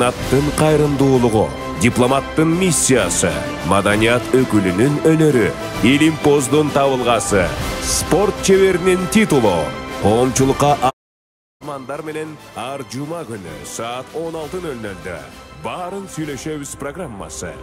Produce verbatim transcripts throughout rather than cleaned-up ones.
Mehnаттын кайрымдуулугу, дипломаттын миссиясы, маданият өкүлүнүн өнөрү, илимпоздун табылгасы, спорт чеберинин титулу, коомчулукка армандар менен ар жума күнү саат он алты ноль нольдө баарын сүйлөшөбүз программасы.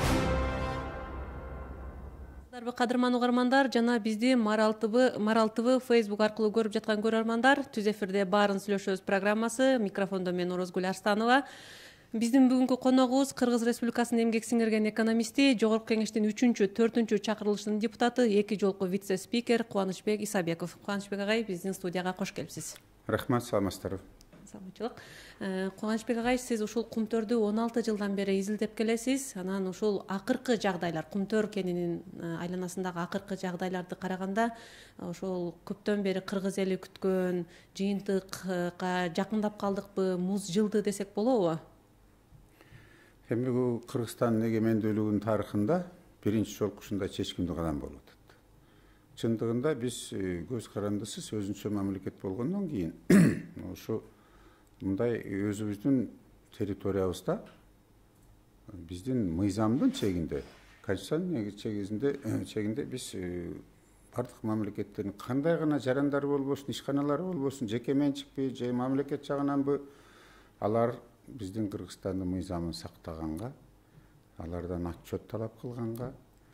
Кадырман угармандар жана бизди Марал тэ вэ Facebook аркылуу көрүп жаткан көрөрмандар, түз эфирде баарын сүйлөшөбүз программасы. Микрофондо мен Орозгүл Арстанова. Биздин бүгүнкү коногубуз Кыргыз Республикасынын эмгек сиңирген экономисти, Жогорку Кеңештин үчүнчү, төртүнчү чакырылышынын депутаты, эки жолку вице-спикер Кубанычбек Исабеков. Кубанычбек агай, биздин студияга кош келипсиз. Рахмат, саламатсыздарбы. Саламатчылык. Кубанычбек агай, сиз ушул Кумтөрдү он алты жылдан бери изилдеп келесиз. Анан ушул акыркы жагдайлар, Кумтөр кенинин айланасындагы акыркы жагдайларды караганда, ошол көптөн бери кыргыз эли күткөн жыйынтыкка жакындап калдыкпы, муз жылды десек болобу? Эми бул Кыргызстандын эгемендүүлүгүнүн тарыхында биринчи жолку ушундай чечкиндүү кадам болуп атат. Чындыгында биз көз карандысыз өзүнчө мамлекет болгондон кийин ушу мындай өзүбүздүн территориябызда биздин мыйзамдын чегинде, конституциянын чегинде чегинде биз бардык мамлекеттердин кандай гана жарандары болбосун, ишканалары болбосун, жеке менчикпи же мамлекет жагынанбы, алар биздин Кыргызстандын мыйзамын сактаганга, алардан отчет талап кылганга,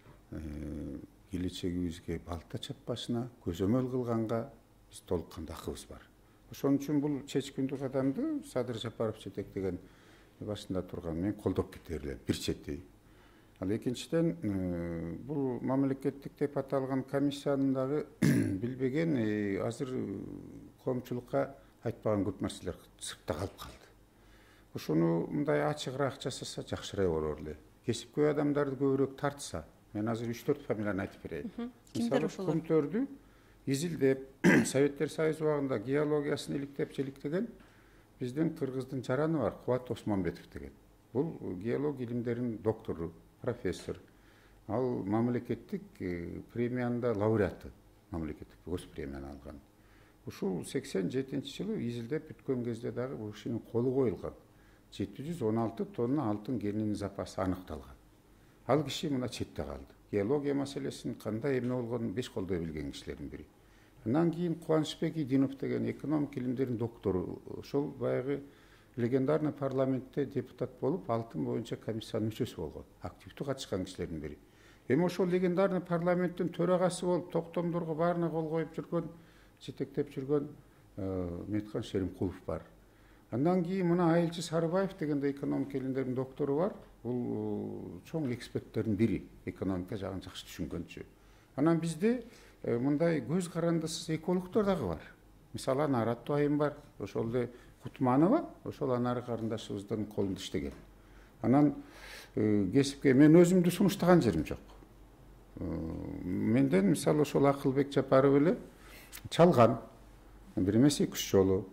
келечегибизге балта чаппашына көзөмөл кылганга биз толукканда акыбыз бар. Ошон үчүн бул чечкиндүү кадамды Садыр Жапаров жетектеген башында турган мен колдоп кетерлим бир чети. Ал экинчиден бул мамлекеттик деп аталган комиссиянын дагы билбеген азыр коомчулукка айтпаган көп нерселер сыртта калып калды. Ошону мындай ачыгыраак жасаса жакшырак болор эле. Кесипкөй адамдарды көбүрөөк тартса, мен азыр үч төрт фамилияны айтып берейин. Кимдер ошолор? Кумтөрдү изилдеп, Советтер Союзу убагында геологиясын иликтеп желиктеген биздин кыргыздын жараны бар, Кубат Осмонбетов деген. Бул геолог илимдеринин доктору, профессор. Ал мамлекеттик премиянын лауреаты, мамлекеттик госпремияны алган. Ушул сексен жетинчи жылы изилдеп бүткөн кезде дагы бул кишинин колу коюлган. жети жүз он алты тонна алтын кенинин запасы аныкталган. Ал киши мына четте калды. Геология маселесин кандай эмне болгонун беш колдой билген кишилердин бири. Андан кийин Кубанычбек Идинов деген экономик илимдердин доктору, ошол баягы легендарный парламентте депутат болуп, алтын боюнча комиссиянын мүчөсү болгон, активдүү катышкан кишилердин бири. Эми ошол легендарный парламенттин төрагасы болуп, токтомдорго баарына кол коюп жүргөн, жетектеп жүргөн Метхан Шеримкулов бар. Андан кийин мына Айылчы Сарыбаев деген да экономик илимдердин доктору бар. Бул чоң эксперттердин бири, экономика жагын жакшы түшүнгөнчү. Анан бизде мындай көз карандысыз экологдор дагы бар. Мисалы Анар Аттуайым бар, ошол эле Кутманова, ошол Анар карындашыбыздын колунда иштеген. Анан кесипке мен өзүмдү сунуштаган жерим жок. Менден мисалы ошол Акылбек Жапаров эле чалган, бир эмес эки үч жолу.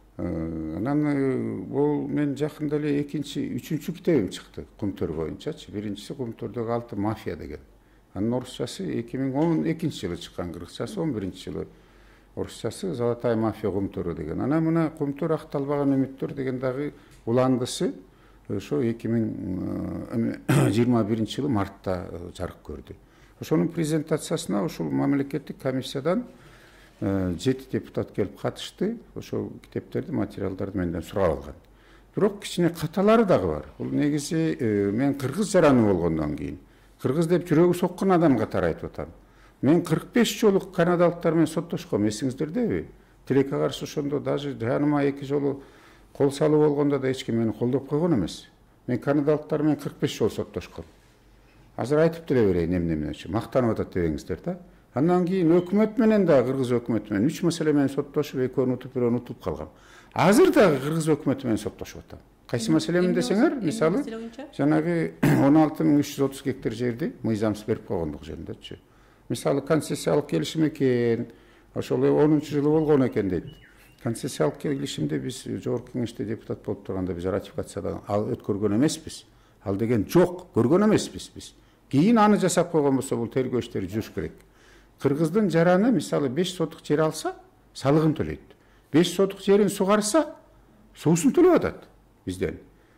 Анан бул мен жакында эле экинчи, үчүнчү китебим чыкты Кумтөр боюнчачы. Биринчиси Кумтөрдөгү алты мафия деген. Анын орусчасы эки миң он экинчи жылы чыккан, кыргызчасы он биринчи жылы. Орусчасы Золотая мафия Кумтөрү деген. Анан мына Кумтөр акталбаган үмүттөр деген дагы уландысы ошо эки миң жыйырма биринчи жылы мартта жарык көрдү. Ошонун презентациясына ушул мамлекеттик комиссиядан жети депутат келип катышты. Ошол китептерди, материалдарды менден сурап алган. Бирок кичине каталары дагы бар. Бул негизи мен кыргыз жараны болгондон кийин, кыргыз деп жүрөгү соккон адам катары айтып атам. Мен кырк беш жолу канадалыктар менен соттошком, эсиңиздердеби? Тилекке каршы ошондо даже жаныма эки жолу кол салуу болгондо да эч ким мени колдоп койгон эмес. Мен канадалыктар менен кырк беш жолу соттошком. Азыр айтып деле берейин эмне менен үчүн, мактанып атат дебеңиздер да. Андан кийин өкмөт менен да, кыргыз өкмөтү менен үч маселе менен соттошуп, экөөнү утуп, бирөөнү утуп калгам. Азыр дагы кыргыз өкмөтү менен соттошуп атам. Кайсы маселеми десеңер, мисалы, жанагы он алты миң үч жүз отуз гектар жерди мыйзамсыз берип койгондук жөнүндөчү. Мисалы концессиялык келишим экен, ошол онунчу жылы болгон экен дейт. Концессиялык келишимде биз Жогорку Кеңеште депутат болуп турганда биз ратификациядан ал өткөргөн эмеспиз. Ал деген жок, көргөн эмеспиз биз. Кийин аны жасап койгон болсо бул тергөө иштери жүрүш керек. Кыргыздын жараны мисалы беш сотук жер алса, салыгын төлөйт. беш сотук жерин сугарса, суусун төлөп атат бизден.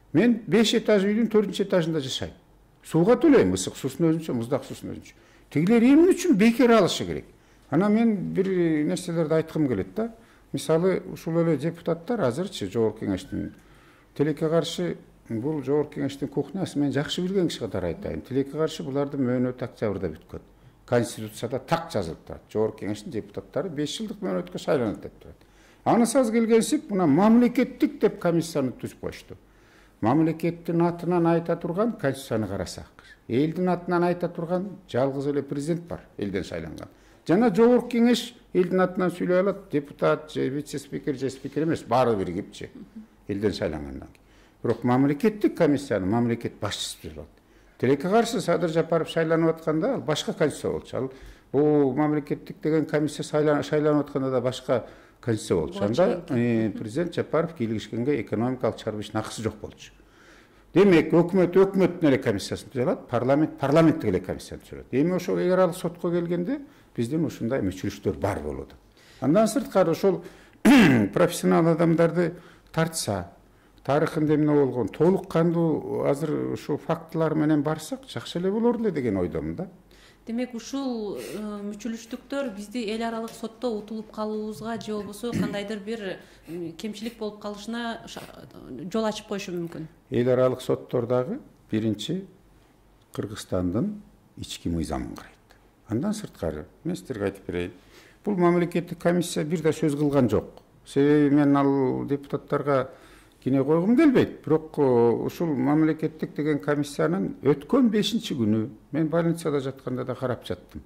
Мен беш этаж үйдүн төртүнчү этажында жашайм. Сууга төлөйм, ысык суусун өзүнчө, муздак суусун өзүнчө. Тигилер эмне үчүн бекер алышы керек? Ана мен бир нерселерди айткым келет да. Мисалы, ушул эле депутаттар азырчы жогорку кеңештин тилекке каршы, бул жогорку кеңештин кухнясы мен жакшы билген киши катары айтайын. Тилекке каршы булардын мөөнөтү октябрда бүткөн. Конституцияда так жазылып турат. Жогорку кеңештин депутаттары беш жылдык мөөнөткө шайланат деп турат. Анысыз келгенсип, мына мамлекеттик деп комиссияны түзүп коюшту. Мамлекеттин атынан айта турган конституцияны карасак, элдин атынан айта турган жалгыз эле президент бар, элден шайланган. Жана жогорку кеңеш элдин атынан сүйлөй алат, депутат же вице-спикер же спикер эмес, баары биригипчи, элден шайлангандан кийин. Бирок мамлекеттик комиссияны мамлекет башчысы түзүп алат. Тилекке каршы Садыр Жапаров шайланып атканда ал башка конституция болчу. Ал бул мамлекеттик деген комиссия шайланып атканда да башка конституция болчу. Анда президент Жапаров кийлигишкенге экономикалык чарбышын акысы жок болчу. Демек, өкмөт өкмөттүн эле комиссиясын түзө алат, парламент парламенттик эле комиссияны түзө алат. Эми ошол эл аралык сотко келгенде биздин ушундай мүчүлүштөр бар болот. Андан сырткары ошол профессионал адамдарды тартса, тарыхында эмне болгон, толук кандуу азыр ушу фактылар менен барсак, жакшы эле болор эле деген ойдомун да. Демек, ушул мүчүлүштүктөр бизди эл аралык сотто утулуп калуубузга же болбосо кандайдыр бир кемчилик болуп калышына жол ачып коюшу мүмкүн. Эл аралык соттор дагы биринчи Кыргызстандын ички мыйзамын карайт. Андан сырткары, мен сиздерге айтып берейин. Бул мамлекеттик комиссия бир да сөз кылган жок. Себеби мен ал депутаттарга кине койгум келбейт. Бирок ушул мамлекеттик деген комиссиянын өткөн бешинчи күнү мен больницада жатканда да карап жаттым.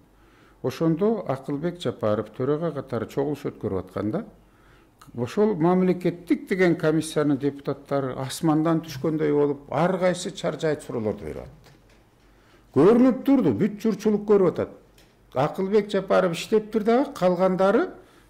Ошондо Акылбек Жапаров төрага катары чогулуш өткөрүп атканда, ошол мамлекеттик деген комиссиянын депутаттары асмандан түшкөндөй болуп, ар кайсы чаржайт суроолорду берип атты. Көрүнүп турду, бүт журтчулук көрүп атат. Акылбек Жапаров иштептир дагы, калгандары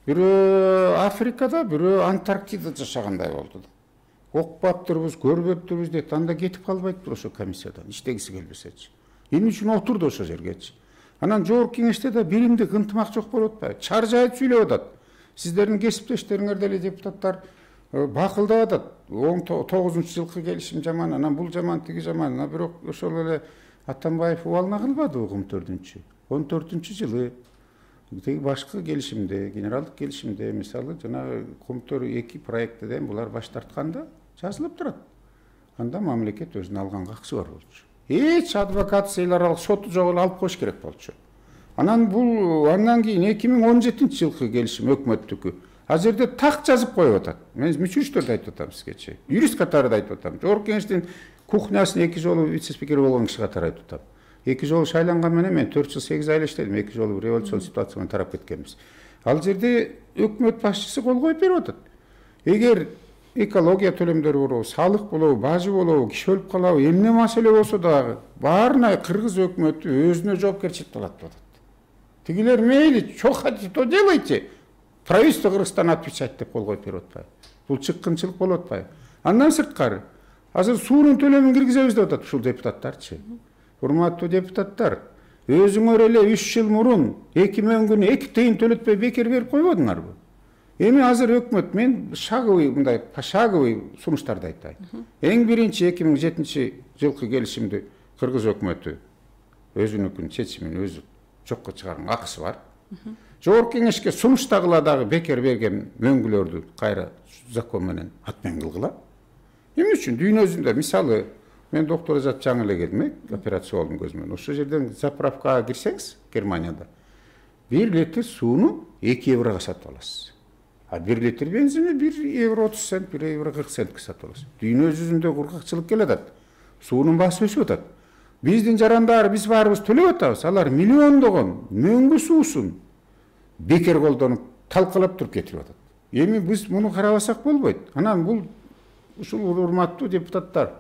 бирөө Африкада, бирөө Антарктидада жашагандай болду. Окпаптырбыз, көрбөптүрбүз дейт, анда кетип калбайттыр ошо комиссиядан, иштегиси келбесечи. Эмне үчүн отурду ошо жергечи? Анан жогорку кеңеште да биримдик ынтымак жок болуп атпайбы? Чаржайып сүйлөп атат. Сиздердин кесиптештериңер деле депутаттар бакылдап атат. он тогузунчу жылкы келишим жаман, анан бул жаман, тиги жаман. А бирок ошол эле Атамбаев убалына кылбадыбы он төртүнчү он төртүнчү жылы тиги башкы келишимде, генералдык келишимде, мисалы жанагы Комтөр эки проектиден булар баш тартканда жазылып турат. Анда мамлекет өзүнүн алганга акысы бар болчу. Эч адвокат эл аралык соту жок эле алып коюш керек болчу. Анан бул андан кийин эки миң он жетинчи жылкы келишим өкмөттүкү. Ал жерде так жазып коюп атат. Мен мүчүлүштөрдү айтып атам сизгечи. Юрист катары да айтып атам. Жогорку кеңештин кухнясын эки жолу вице-спикер болгон киши катары айтып атам. Эки жолу шайланган менен мен төрт жыл сегиз ай иштедим. Эки жолу революцион ситуациядан тарап кеткенбиз. Ал жерде өкмөт башчысы кол коюп берип атат. Эгер экология төлөмдөрү болобу, салык болобу, бажы болобу, киши өлүп калабы, эмне маселе болсо дагы баарына кыргыз өкмөтү өзүнө жоопкерчилик алат деп атат. Тигилер мейли, что хотите, то делайте. Правительство Кыргызстана отвечать деп кол коюп берип атпайбы? Бул чыккынчылык болуп атпайбы? Андан сырткары азыр суунун төлөмүн киргизебиз деп атат ушул депутаттарчы. Урматтуу депутаттар, өзүңөр эле үч жыл мурун эки мөңгүнү эки тыйын төлөтпөй бекер берип койбодуңарбы? Эми азыр өкмөт, мен шаговый мындай пошаговый сунуштарды айтайын. Эң биринчи эки миң жетинчи жылкы келишимди кыргыз өкмөтү өзүнүкүн чечимин өзү жокко чыгарган акысы бар. Жогорку кеңешке сунуштагыла дагы бекер берген мөңгүлөрдү кайра закон менен атмен кылгыла. Эмне үчүн дүйнө жүзүндө мисалы мен доктор Азат жаңы эле келдим, операция болдум көзүмөн. Ошол жерден заправкага кирсеңиз, Германияда бир литр сууну эки еврого сатып аласыз. А бир литр бензинди бир евро отуз цент, бир евро кырк центке сатып аласыз. Дүйнө жүзүндө кургакчылык келатат. Суунун баасы өсүп атат. Биздин жарандары биз баарыбыз төлөп атабыз. Алар миллиондогон мөңгү суусун бекер колдонуп, талкалап туруп кетирип атат. Эми биз муну карабасак болбойт. Анан бул ушул урматтуу депутаттар,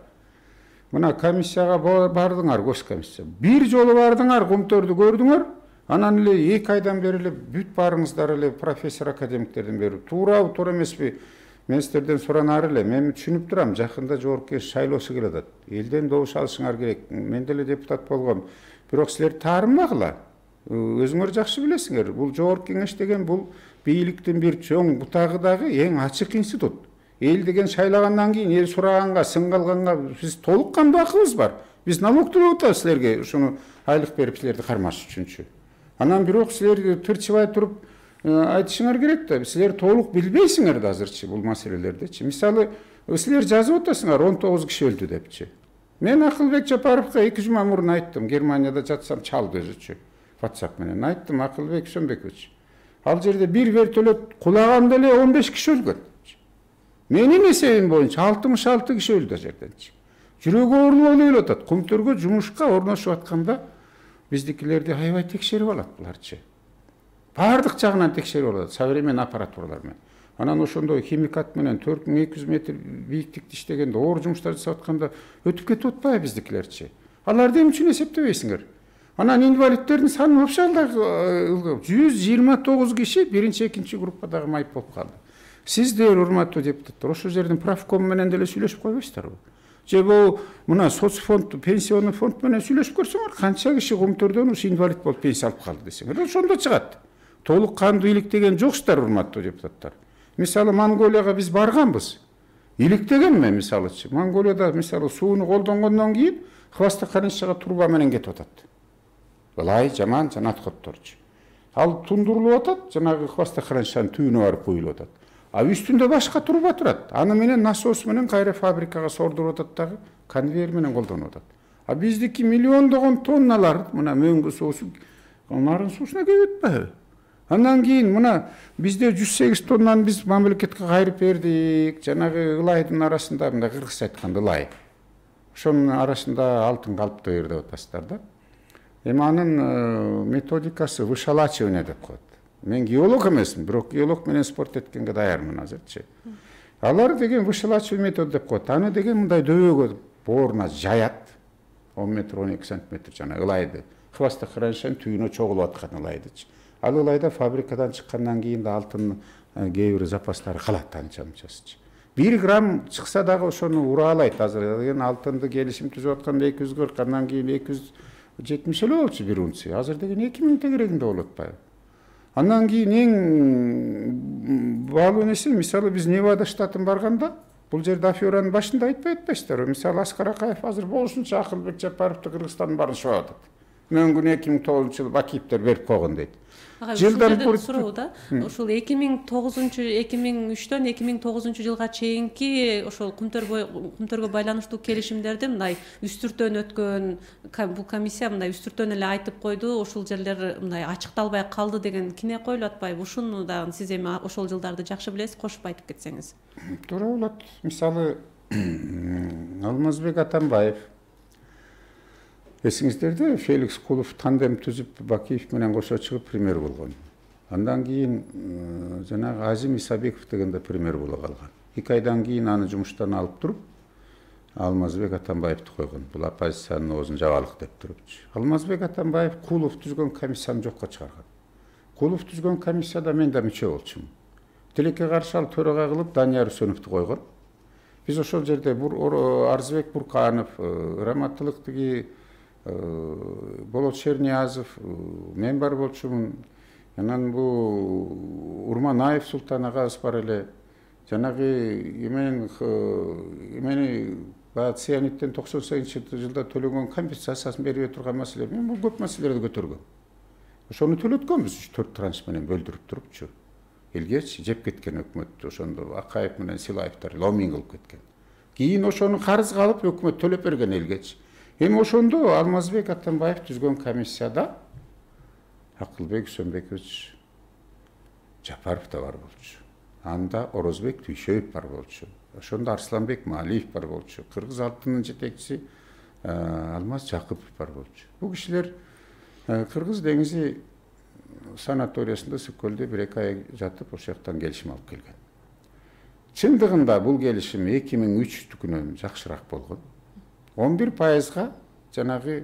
мына комиссияга бардыңар, госкомиссия. Бир жолу бардыңар, Комтөрдү көрдүңөр, анан эле эки айдан бери эле бүт барыңыздар эле профессор академиктерден бери туурабы, туура эмеспи? Мен сиздерден суранаар эле, мен түшүнүп турам, жакында жогорку кеңеш шайлоосу келатат. Элден добуш алышыңар керек. Мен деле депутат болгом. Бирок силер таарынбагыла. Өзүңөр жакшы билесиңер. Бул жогорку кеңеш деген бул бийликтин бир чоң бутагы дагы эң ачык институт. эл деген шайлагандан кийин эл сураганга сын калганга биз толук кандуу акыбыз бар. Биз налог төлөп атабыз силерге ушуну айлык берип силерди кармаш үчүнчү. Анан бирок силер тырчыбай туруп айтышыңар керек да. Силер толук билбейсиңер да азырчы бул маселелердичи. Мисалы силер жазып атасыңар он тогуз киши өлдү депчи. Мен Акылбек Жапаровго эки жума мурун айттым, Германияда жатсам чалды өзүчү. WhatsApp менен айттым, Акылбек Сөмбекович. Ал жерде бир вертолет кулаганда эле он беш киши өлгөн. Менин эсебим боюнча алтымыш алты киши өлдү жерденчи. Жүрөгү ооруп өлүп атат. Кумтөргө жумушка орношуп атканда биздикилерди аябай текшерип алат буларчы. Бардык жагынан текшерип алат, современный аппаратуралар менен. Анан ошондой химикат менен төрт миң эки жүз метр бийиктикте иштегенде, оор жумуштар жасап атканда өтүп кетип атпайбы биздикилерчи? Аларды эмне үчүн эсептебейсиңер? Анан инвалидтердин саны вообще жүз жыйырма тогуз киши биринчи, экинчи группадагы майып болуп калды. Сиздер, урматтуу депутаттар, ошол жердин правком менен деле сүйлөшүп койбойсуздарбы? Же бул мына соцфонд, пенсионный фонд менен сүйлөшүп көрсөңөр, канча киши Кумтөрдөн ушу инвалид болуп пенсия алып калды десеңер, ошондо чыгат. Толук кандуу иликтеген жоксуздар, урматтуу депутаттар. Мисалы Монголияга биз барганбыз. Иликтегенме мисалычы? Монголияда мисалы сууну колдонгондон кийин хвостохранилищеге труба менен кетип атат. Ылай, жаман, жана отходторчу. Ал тундурулуп атат, жанагы хвостохранилищенин түбүнө барып куюлуп атат. А үстүндө башка труба турат. Аны менен насос менен кайра фабрикага сордуруп атат дагы, конвейер менен колдонуп атат. А биздики миллиондогон тонналар мына мөңгү суусу, нарын суусуна келип атпайбы? Андан кийин мына бизде жүз сегиз тоннаны биз мамлекетке кайрып бердик. Жанагы ылайдын арасында мындай кыргызча айтканда ылай. Ошонун арасында алтын калыпты деп атасыздар да. Эми анын методикасы вышалачивание деп коет. Мен геолог эмесмин, бирок геолог менен спорт эткенге даярмын азырчы. Алар деген вышалачивание метод деп коет. Аны деген мындай дөбөгө бооруна жаят. он метр он эки сантиметр жана ылайды. Хвостохранилищенин түбүнө чогулуп аткан ылайдычы. Ал ылайда фабрикадан чыккандан кийин да алтын кээ бир запастары калат анча мынчасычы. бир грамм чыкса дагы ошону уралайт. Азыр деген алтынды келишим түзүп атканда эки жүз кырк, андан кийин эки жүз жетимиш эле болчу бир унция. Азыр деген эки миң тегерегинде болуп атпайбы? Андан кийин эң баалуу нерсе, мисалы биз Невада штатын барганда, бул жерде аферанын башында айтпай атпайсыздарбы? Мисалы Аскар Акаев азыр болушунча Акылбек Жапаровду Кыргызстандын баарын шоп атат. Мөңгүн эки миң тогузунчу жылы Бакиевдер берип койгон дейт. Жылдар суроо да. Ошол эки миң тогузунчу эки миң үчтөн эки миң тогузунчу жылга чейинки ошол Кумтөргө байланыштуу келишимдерди мындай үстүртөн өткөн бул комиссия мындай үстүртөн эле айтып койду, ошол жерлер мындай ачыкталбай калды деген кине коюлуп атпайбы? Ушуну дагы сиз эми ошол жылдарды жакшы билесиз, кошуп айтып кетсеңиз. Туура болот. Мисалы Алмазбек Атамбаев, эсиңиздерде Феликс Кулов тандем түзүп Бакиев менен кошо чыгып премьер болгон. Андан кийин жанагы Азим Исабеков дегенде премьер боло калган. эки айдан кийин аны жумуштан алып туруп Алмазбек Атамбаевди койгон. Бул оппозициянын оозун жабалык деп турупчу. Алмазбек Атамбаев Кулов түзгөн комиссияны жокко чыгарган. Кулов түзгөн комиссияда мен да мүчө болчумун. Тилекке каршы ал төрага кылып Данияр Үсөновду койгон. Биз ошол жерде Арзыбек Бурканов, Раматтылыктыги Болот Шерниязов, мен бар болчумун. Анан бул Урманаев Султан агабыз бар эле. Жанагы эмен эмени баа цианиттен токсон сегизинчи жылда төлөгөн компенсациясын берип турган маселе. Мен бул көп маселелерди көтөргөм. Ошону төлөткөнбүз үч төрт транш менен бөлдүрүп турупчу. Элгечи жеп кеткен өкмөт ошондо Акаев менен Силаевдер ломинг кылып кеткен. Кийин ошону карызга алып өкмөт төлөп берген элгечи. Эми ошондо Алмазбек Атамбаев түзгөн комиссияда Акылбек Сөмбекович Жапаров да бар болчу. Анда Орозбек Түйшөев бар болчу. Ошондо Арсланбек Маалиев бар болчу. Кыргыз алтынынын жетекчиси Алмаз Жакупов бар болчу. Бул кишилер Кыргыз деңизи санаториясында Сүккөлдө бир эки ай жатып ошол жактан келишим алып келген. Чындыгында бул келишим эки миң үчтүкүнөн жакшыраак болгон. он бир пайызга жанагы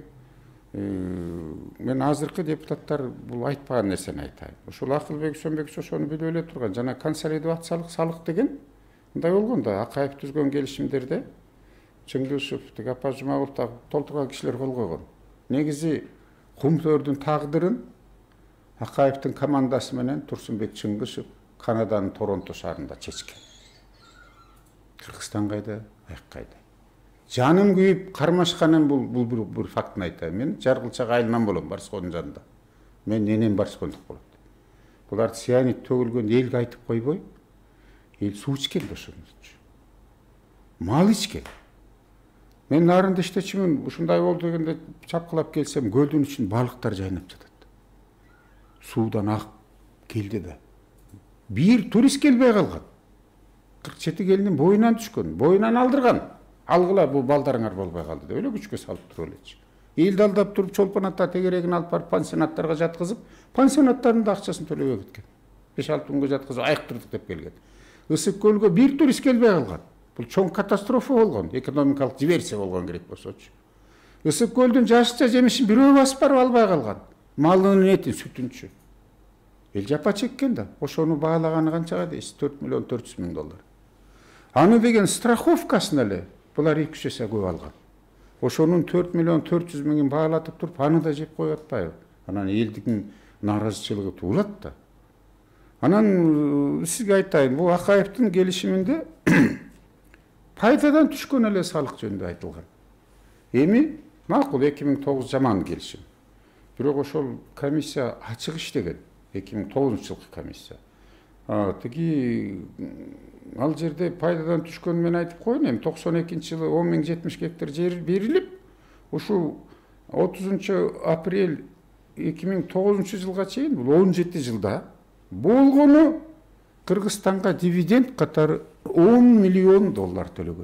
мен азыркы депутаттар бул айтпаган нерсени айтайын. Ошол Акылбек Сөмбекович ошону билип эле турган. Жана консолидациялык салык деген мындай болгон да, Акаев түзгөн келишимдерде Чыңгышев, Тигапа Жумагулов толтурган кишилер кол койгон. Негизи Кумтөрдүн тагдырын Акаевдин командасы менен Турсунбек Чыңгышев Канаданын Торонто шаарында чечкен. Кыргызстан кайда, аяк кайда. Жаным күйүп кармашканын бул бул бир, бир фактын айтайын. Мен Жаргылчак айылынан болом, Барскондун жанында. Мен энем Барскондук болот. Булар цианид төгүлгөн элге айтып койбой, эл суу ичкен да ошондон. Мал ичкен. Мен нарында иштечимин, ушундай болду дегенде чапкылап келсем, көлдүн үчүн балыктар жайнап жатат. Суудан агып келди да. Бир турист келбей калган. кырк жети келинин боюнан түшкөн, боюнан алдырган. Алгыла, бул балдарыңар болбой калды деп эле күчкө салып туруп элечи. Элди алдап туруп чолпонатта тегерегин алып барып пансионаттарга жаткызып, пансионаттардын да акчасын төлөбөй кеткен. беш алты күнгө жаткызып айыктырдык деп келген. Ысык көлгө бир турист келбей калган. Бул чоң катастрофа болгон, экономикалык диверсия болгон керек болсочу. Ысык көлдүн жашыкча жемишин бирөө басып барып албай калган. Малынын этин, сүтүнчү. Эл жапа чеккен да. Ошону баалаганы канчага дейсиз? төрт миллион төрт жүз миң доллар. Аны деген страховкасын эле булар эки үч эсе көп алган. Ошонун төрт миллион төрт жүз миңин баалатып туруп, аны да жеп коюп атпайбы? Анан элдин нааразычылыгы туулат да. Анан сизге айтайын, бул Акаевдин келишиминде пайдадан түшкөн эле салык жөнүндө айтылган. Эми макул эки миң тогуз жаман келишим. Бирок ошол комиссия ачык иштеген. эки миң тогузунчу жылкы комиссия. Тиги ал жерде пайдадан түшкөн мен айтып коеюн, эми токсон экинчи жылы он миң жетимиш гектар жер берилип, ушул отузунчу апрель эки миң тогузунчу жылга чейин, бул он жети жылда болгону Кыргызстанга дивиденд катары он миллион доллар төлөгөн.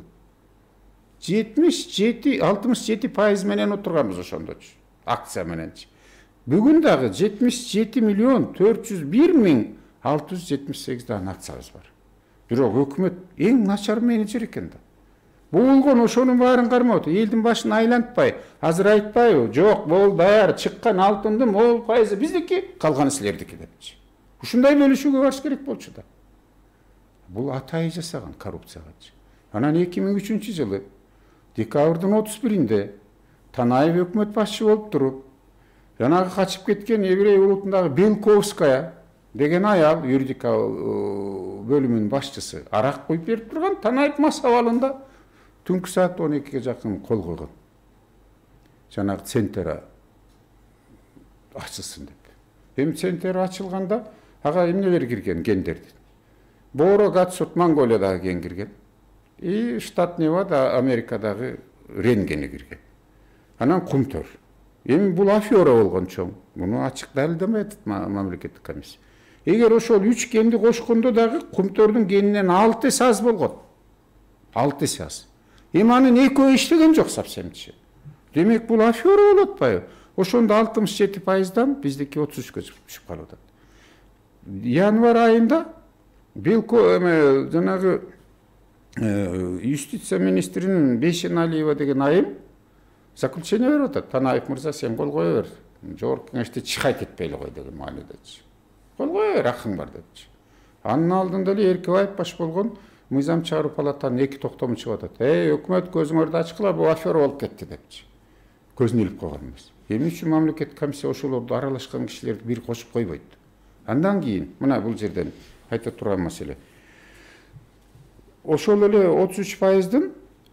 жетимиш жети алтымыш жети пайыз менен отурганбыз ошондочу. Акция мененчи. Бүгүн дагы жетимиш жети миллион төрт жүз бир миң алты жүз жетимиш сегиз дана акциябыз бар. Бирок өкмөт эң начар менеджер экен да. Болгон ошонун баарын кармап, элдин башын айлантпай, азыр айтпайбы? Жок, бул даяр чыккан алтындын могул пайызы биздики, калганы силердики депчи. Ушундай бөлүшүүгө барыш керек болчу да. Бул атайы жасаган коррупциягачы. Анан эки миң үчүнчү жылы декабрдын отуз биринде Танаев өкмөт башчы болуп туруп, жанагы качып кеткен еврей улутундагы Белковская деген аял, юридика бөлүмүнүн башчысы, арак куюп берип турган. Танаев мас абалында түнкү саат он экиге жакын кол койгон. Жанагы центр ачылсын деп. Эми центр ачылганда ага эмнелер кирген гендердин. Боро Гатсут Монголиядагы ген кирген. И штат Невада Америкадагы ренгени кирген. Анан кумтөр. Эми бул афера болгон чоң. Муну ачык далилдемей атат мамлекеттик комиссия. Эгер ошол үч генди кошкондо дагы кумтөрдүн генинен алты эсе аз болгон. алты эсе аз. Эми анын экөө иштеген жок совсемчи. Демек бул афера болуп атпайбы? Ошондо алтымыш жети пайыздан биздики отуз үчкө түшүп калып атат. Январь айында Белко эме жанагы юстиция министринин Бейшеналиева деген айым заключение берип атат. Танаев мырза, сен кол кое бер. Жогорку кеңеште чыгай кетпейле кой деген маанидечи. Кол кое бер, акың бар депчи. Анын алдында эле Эркебаев баш болгон мыйзам чыгаруу палатанын эки токтому чыгып атат. Эй, өкмөт көзүңөрдү ачкыла, бул афера болуп кетти депчи. Көзүн илип койгон эмес. Эмне үчүн мамлекеттик комиссия ошолорду аралашкан кишилерди бир кошуп койбойт? Андан кийин мына бул жерден айта турган маселе. Ошол эле отуз үч пайыздын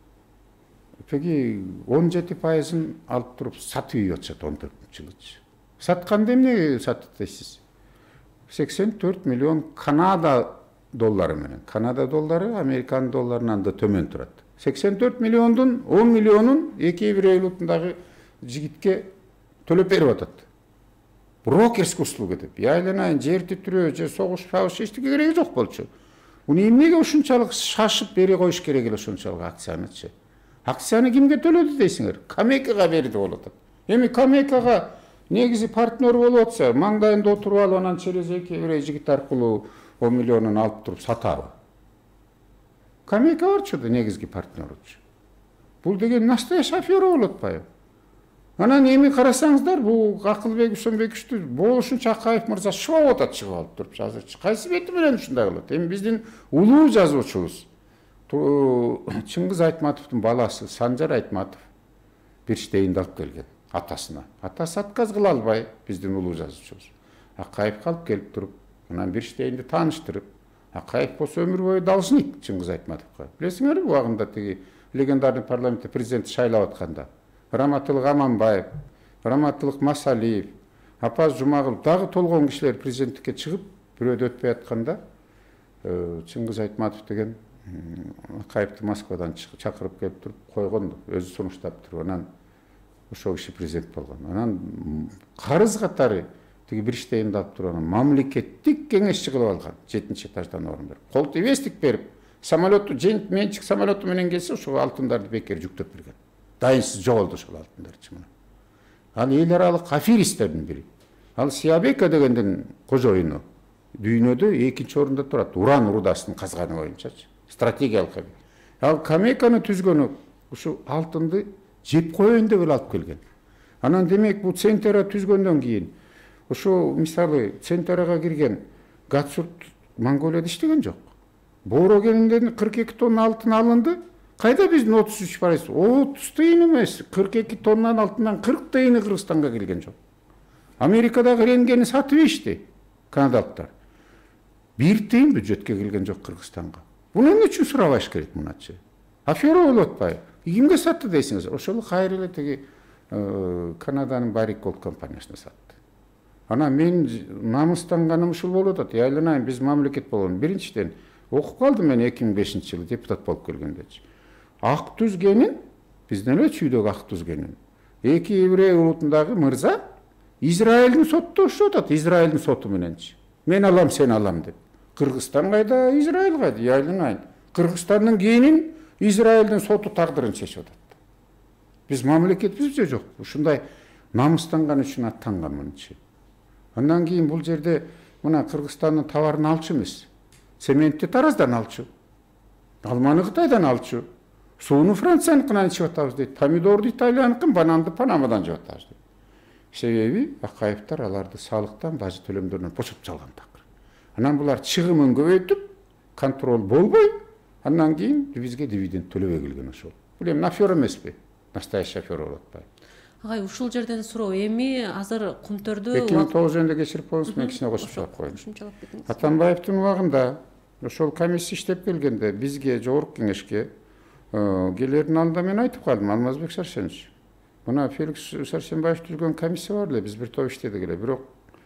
теги он жети пайызын алып туруп сатып ийип атышат он төртүнчү жылычы. Сатканда эмне сатты дейсиз? сексен төрт миллион Канада доллары менен. Канада доллары Американын долларынан да төмөн турат. сексен төрт миллиондун он миллионун эки еврей улутундагы жигитке төлөп берип атат. Брокерский услуга деп. Я айланайын, жер титирөө, же согуш, сабыш эчтеке кереги жок болчу. Уну эмнеге ушунчалык шашып бере коюш керек эле ошончалык акциянычы? Акцияны кимге төлөдү дейсиңер? Камейкага берди болуп атат. Эми Камейкага негизи партнер болуп атса, маңдайында отуруп алып анан через эки еврей жигит аркылуу он миллионун алып туруп сатабы? Камейка барчу да негизги партнерчу. Бул деген настоящий афера болуп атпайбы? Анан эми карасаңыздар, бул Акылбек Усенбековичту болушунча Акаев мырза шоп атат чыгып алып туруп азырчы. Кайсы бети менен ушундай кылат? Эми биздин улуу жазуучубуз Чыңгыз Айтматовдун баласы Санжар Айтматов Бирштейнди алып келген атасына. Атасы отказ кыла албай биздин улуу жазуучубуз. Акаевге алып келип туруп, анан Бирштейнди тааныштырып, Акаев болсо өмүр бою должник Чыңгыз Айтматовго. Билесиңерби, убагында тиги легендарный парламентте президент шайлап атканда Раматылык Аманбаев, Раматылык Масалиев, Апаз Жумагулов дагы толгон кишилер президенттикке чыгып, бирөөдө өтпөй атканда Чыңгыз Айтматов деген Акаевди Москвадан чакырып келип туруп койгон, өзү сунуштап туруп, анан ошол киши президент болгон. Анан карыз катары тиги бир иштейин алып туруп, анан мамлекеттик кеңешчи кылып алган, жетинчи этаждан орун берип, кол тийбестик берип, самолетту менчик самолетту менен келсе, ошол алтындарды бекер жүктөп берген. Дайынсыз жоголду ошол алтындарчы мына. Ал эл аралык аферисттердин бири. Ал Сиябека дегендин кожоюну дүйнөдө экинчи орунда турат, уран рудасынын казганы боюнчачы. Стратегиялык эми. Ал Камеканы түзгөнү ушу алтынды жеп коеюн деп алып келген. Анан демек бул Центера түзгөндөн кийин ошо мисалы Центерага кирген Гатсурт Монголияда иштеген жок. Боро кенинен кырк эки тонна алтын алынды. Кайда биздин отуз үч пайыз? отуз тыйын эмес, кырк эки тоннанын алтындан кырк тыйыны Кыргызстанга келген жок. Америкадагы ренгени сатып ишти канадалыктар. бир тыйын бюджетке келген жок Кыргызстанга. Буну эмне үчүн сурабаш керек муначы? Афера болуп атпайбы? Кимге сатты дейсиңиз? Ошол кайра эле тиги Канаданын Barrick Gold компаниясына сатты. Анан мен намыстанганым ушул болуп атат. Айланайын, биз мамлекет болгон. Биринчиден окуп калдым мен эки миң бешинчи жылы депутат болуп келгендечи. Ак түзгенин, бизден эле чүйдөгү ак түзгенин. Эки еврей улутундагы мырза Израилдин соттошуп атат, Израилдин соту мененчи. Мен алам, сен алам деп. Кыргызстан кайда, Израил кайда? Айланайын. Кыргызстандын кийинин Израилдин соту тагдырын чечип атат. Биз мамлекетпиз же жок? Ушундай намыстанган үчүн аттанган мынчы. Андан кийин бул жерде мына Кыргызстандын товарын алчу эмес. Цементти Тараздан алчу. Алманы Кытайдан алчу. Сууну Францияныкынан ичип атабыз дейт. Помидорду Италияныкын, бананды Панамадан жеп атабыз дейт. Себеби Акаевтар аларды салыктан, бажы төлөмдөрүнөн бошотуп салган такыр. Анан булар чыгымын көбөйтүп, контроль болбой, андан кийин бизге дивиденд төлөбөй келген ошол. Бул эми афера эмеспи? Настоящий афера болуп атпайбы? Агай, ушул жерден суроо, эми азыр Кумтөрдү эки миң тогуз жөнүндө кечирип коюңуз, мен кичине кошуп чыгып коеюн. Атамбаевдин убагында ошол комиссия иштеп келгенде бизге жогорку кеңешке келердин алдында мен айтып калдым, Алмазбек Сарсенович. Мына Феликс Сарсенбаев түзгөн комиссия бар эле, биз бир топ иштедик эле, бирок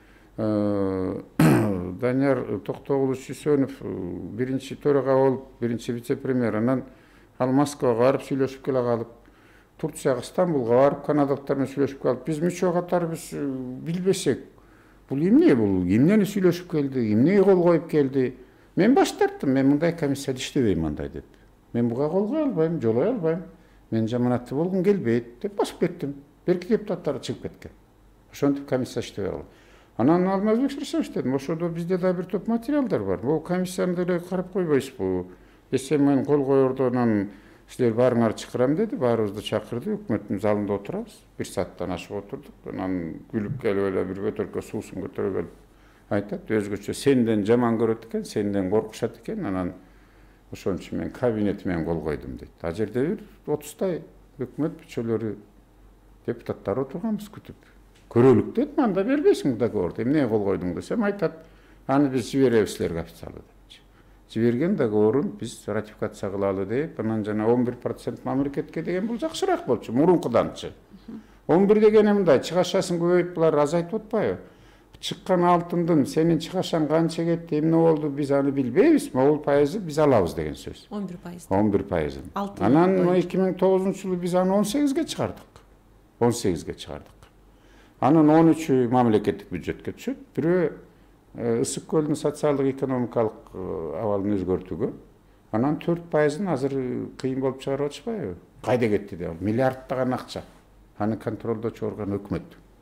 Данияр Токтогулович Сүйсөнов биринчи төрага болуп, биринчи вице-премьер, анан ал Москвага барып сүйлөшүп келе калып, Турцияга, Стамбулга барып, канадалыктар менен сүйлөшүп калып, биз мүчө катарыбыз билбесек, бул эмне, бул эмнени сүйлөшүп келди, эмнеге кол коюп келди? Мен баш тарттым, мен мындай комиссияда иштебейм андай деп. Мен буга кол кое албайм, жолой албайм. Мен жаманатты болгум келбейт деп басып кеттим. Берки депутаттар чыгып кеткен. Ошентип комиссия иштебей калды. Анан Алмазбек Сарсенович дедим, ошодо бизде да бир топ материалдар бар. Бул комиссияны деле карап койбойсузбу? Десем мен кол коердон силер баарыңар чакырам деди, баарыбызды чакырды, өкмөттүн залында отурабыз. Бир сааттан ашык отурдук. Анан күлүп келип эле бир бөтөлкө суусун көтөрүп келип айтат, өзгөчө сенден жаман көрөт экен, сенден коркушат экен, анан ошон үчүн мен кабинетимен кол койдум дейт. А жерде бир отуздай өкмөт мүчөлөрү, депутаттар отурганбыз күтүп. Көрөлүк дедим, анда бербейсиң договорду. Эмне кол койдуң десем, айтат, аны биз жиберебиз силерге официалдуу депчи. Жиберген договорун биз ратификация кылалы деп, анан жана он бир процент мамлекетке деген бул жакшыраак болчу, мурункуданчы. он бир деген мындай чыгашасын көбөйүп булар азайтып атпайбы? Чыккан алтындын сенин чыгашаң канча кетти, эмне болду, биз аны билбейбиз, могул пайызы биз алабыз деген сөз. он бир пайыз. он бир пайызын. Анан эки миң тогузунчу жылы биз аны он сегизге чыгардык. он сегизге чыгардык. Анын он үчү мамлекеттик бюджетке түшөт, бирөө Ысык көлдүн социалдык экономикалык абалын өзгөртүүгө. Анан төрт пайызын азыр кыйын болуп чыгарып атышпайбы? Кайда кетти деп, миллиарддаган акча. Аны контролдо чыгарган өкмөт.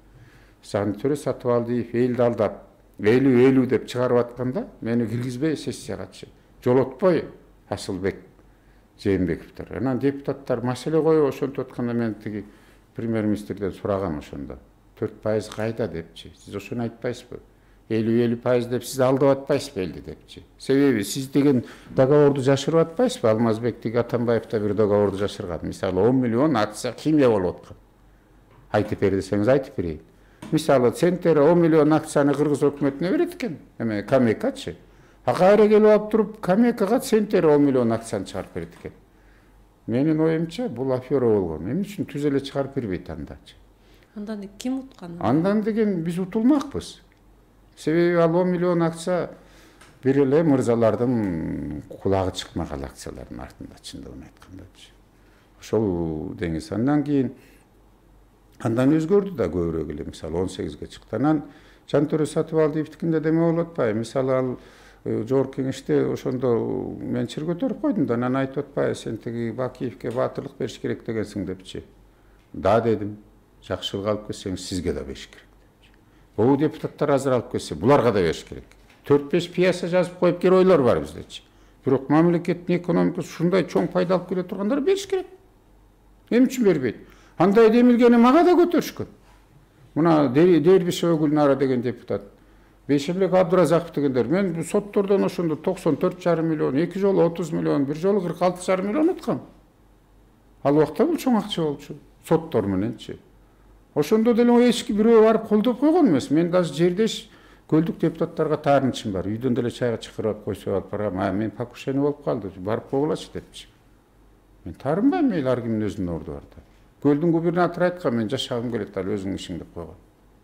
Сантөре Сатыбалдиев элди алдап, элүү элүү деп чыгарып атканда, мени киргизбей сессияга чыгып, жолотпой Асылбек Жээнбековдор. Анан депутаттар маселе коюп ошентип атканда мен тиги премьер-министрден сурагам ошондо. төрт пайыз кайда депчи. Сиз ошону айтпайсызбы? элүү элүү пайыз деп сиз алдап атпайсызбы элди депчи. Себеби сиз деген договорду жашырып атпайсызбы? Алмазбек тиги Атамбаев да бир договорду жашырган. Мисалы он миллион акция кимге болуп аткан? Айтып бер десеңиз айтып берейин. Мисалы Центера он миллион акцияны кыргыз өкмөтүнө берет экен. Эме Камекачы. А кайра келип алып туруп Камекага центр он миллион акцияны чыгарып берет экен. Менин оюмча бул афера болгон. Эмне үчүн түз эле чыгарып бербейт андачы? Андан ким уткан? Андан деген биз утулмакпыз. Себеби ал он миллион акция бир эле мырзалардын кулагы чыкмаган акциялардын артында, чындыгын айткандачы. Ошол деңиз. Андан кийин андан өзгөрдү да көбүрөөк эле. Мисалы он сегизге чыкты. Анан Жантөре Сатыбалдиевдикинде деме болуп атпайбы? Мисалы ал жогорку кеңеште ошондо мен чыр көтөрүп койдум да, анан айтып атпайбы, сен тиги Бакиевке баатырлык бериш керек дегенсиң депчи. Да дедим. Жакшылык алып келсеңиз сизге да бериш керек. Бул депутаттар азыр алып келсе, буларга да бериш керек. төрт беш пьеса жазып коюп кер ойлор бар биздечи. Бирок мамлекеттин экономикасы ушундай чоң пайда алып келе тургандар бериш керек. Эмне үчүн бербейт? Андай демилгени мага да көтөрүшкөн. Мына Дербишева Гүлнара деген депутат, Бейшембек Абдуразаков дегендер, мен бул соттордон ошондо токсон төрт жарым миллион, эки жолу отуз миллион, бир жолу кырк алты жарым миллион аткам. Ал убакта бул чоң акча болчу, соттор мененчи. Ошондо деле эч бирөө барып колдоп койгон эмес. Мен даже жердеш көлдүк депутаттарга таарынычым бар. Үйдөн деле чайга чакырып койсо алып барам. А мен покушение болуп калды, барып койгулачы депчи. Мен таарынбайм, мейли ар кимдин өзүнүн орду бар да. Көлдүн губернатору айткан, мен жашагым келет, ал өзүңүн ишиң деп койгон.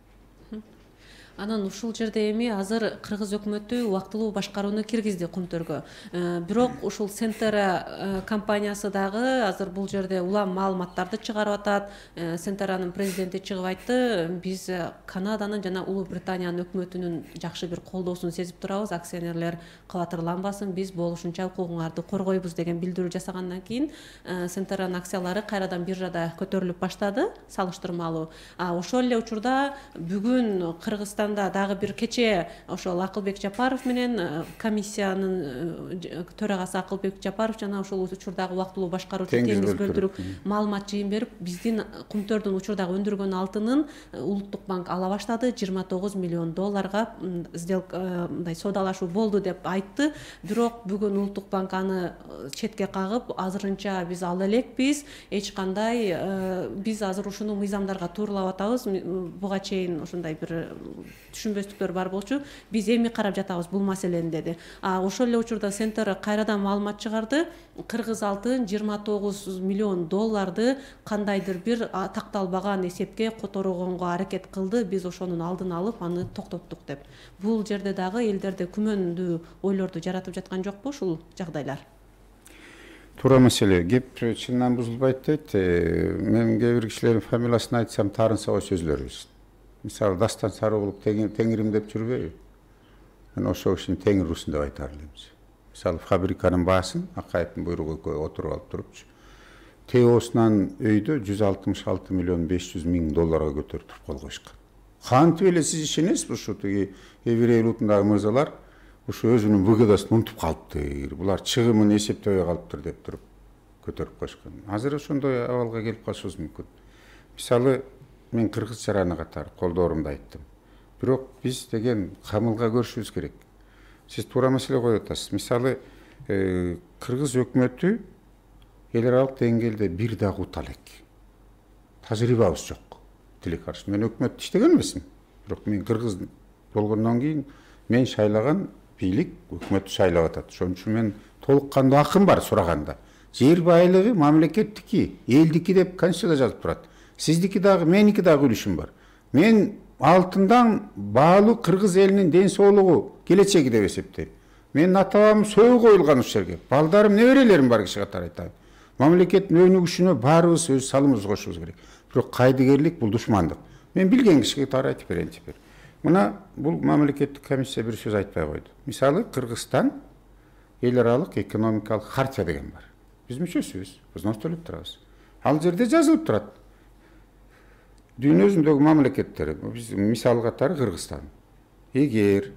Анан ушул жерде эми азыр кыргыз өкмөтү убактылуу башкарууну киргизди Кумтөргө. Бирок ушул Сентера компаниясы дагы азыр бул жерде улам маалыматтарды чыгарып атат. Сентеранын президенти чыгып айтты, биз Канаданын жана Улуу Британиянын өкмөтүнүн жакшы бир колдоосун сезип турабыз, акционерлер кабатырланбасын, биз болушунча укугуңарды коргойбуз деген билдирүү жасагандан кийин Сентеранын акциялары кайрадан биржада көтөрүлүп баштады, салыштырмалуу. А ошол эле учурда бүгүн Кыргызстан дагы бир кече ошол Акылбек Жапаров менен комиссиянын төрагасы Акылбек Жапаров жана ошол учурдагы убактылуу башкаруучу Теңиз Бөлтүрүк маалымат жыйын берип, биздин Кумтөрдүн учурдагы өндүргөн алтынын Улуттук банк ала баштады, жыйырма тогуз миллион долларга сделка мындай соодалашуу болду деп айтты. Бирок бүгүн Улуттук банк аны четке кагып, азырынча биз ала элекпиз, эч кандай биз азыр ушуну мыйзамдарга тууралап атабыз, буга чейин ошондой бир түшүнбөстүктөр бар болчу. Биз эми карап жатабыз бул маселени деди. А ошол эле учурда Центр кайрадан маалымат чыгарды. Кыргыз алтын жыйырма тогуз миллион долларды кандайдыр бир такталбаган эсепке которгонго аракет кылды. Биз ошонун алдын алып, аны токтоттук деп. Бул жерде дагы элдерде күмөндүү ойлорду жаратып жаткан жокпу ушул жагдайлар? Туура маселе. Кеп чынынан бузулбайт дейт. Мен кээ бир кишилердин фамилиясын айтсам таарынса ой сөзлөрүбүз. Мисалы Дастан Сарыгулов теңирим деп жүрбөйбү? Мен ошол кишини теңир русун деп айта албаймыз. Мисалы фабриканын баасын Акаевдин буйругу отуруп алып туруп, Теосунан өйдө жүз алтымыш алты миллион беш жүз миң долларга көтөрүп кол коюшкан. Кантип эле сиз ишенесизби ушу тиги Эвирей рутундагы мырзалар ушу өзүнүн выгодасын унутуп калыптыр, булар чыгымын эсептебей калыптыр деп туруп көтөрүп коюшкан. Азыр ошондой абалга келип калышыбыз мүмкүн. Мисалы мен кыргыз жараны катары колдоорумду айттым. Бирок биз деген камылга көрүшүбүз керек. Сиз туура маселе коюп атасыз. Мисалы кыргыз өкмөтү эл аралык деңгээлде бир дагы ута элек. Тажрыйбабыз жок. Тили каршы. Мен өкмөттө иштеген эмесмин. Бирок мен кыргыз болгондон кийин мен шайлаган бийлик өкмөттү шайлап атат. Ошон үчүн мен толук кандуу акым бар сураганда. Жер байлыгы мамлекеттики, элдики деп Конституцияда жазып турат. Сиздики дагы, меники дагы үлүшүм бар. Мен алтындан баалуу кыргыз элинин ден соолугу, келечеги деп эсептейм. Менин ата-бабам сөө коюлган ушул жерге. Балдарым, неберелерим бар киши катары айтам. Мамлекеттин өнүгүшүнө баарыбыз өз салымыбызды кошушубуз керек. Бирок кайдыгерлик бул душмандык. Мен билген кишиге туура айтып берейин теперь. Мына бул мамлекеттик комиссия бир сөз айтпай койду. Мисалы Кыргызстан эл аралык экономикалык хартия деген бар. Биз мүчөсүбүз, взнос төлөп турабыз. Ал жерде жазылып турат. Дүйнө жүзүндөгү мамлекеттер, биз мисал катары Кыргызстан. Эгер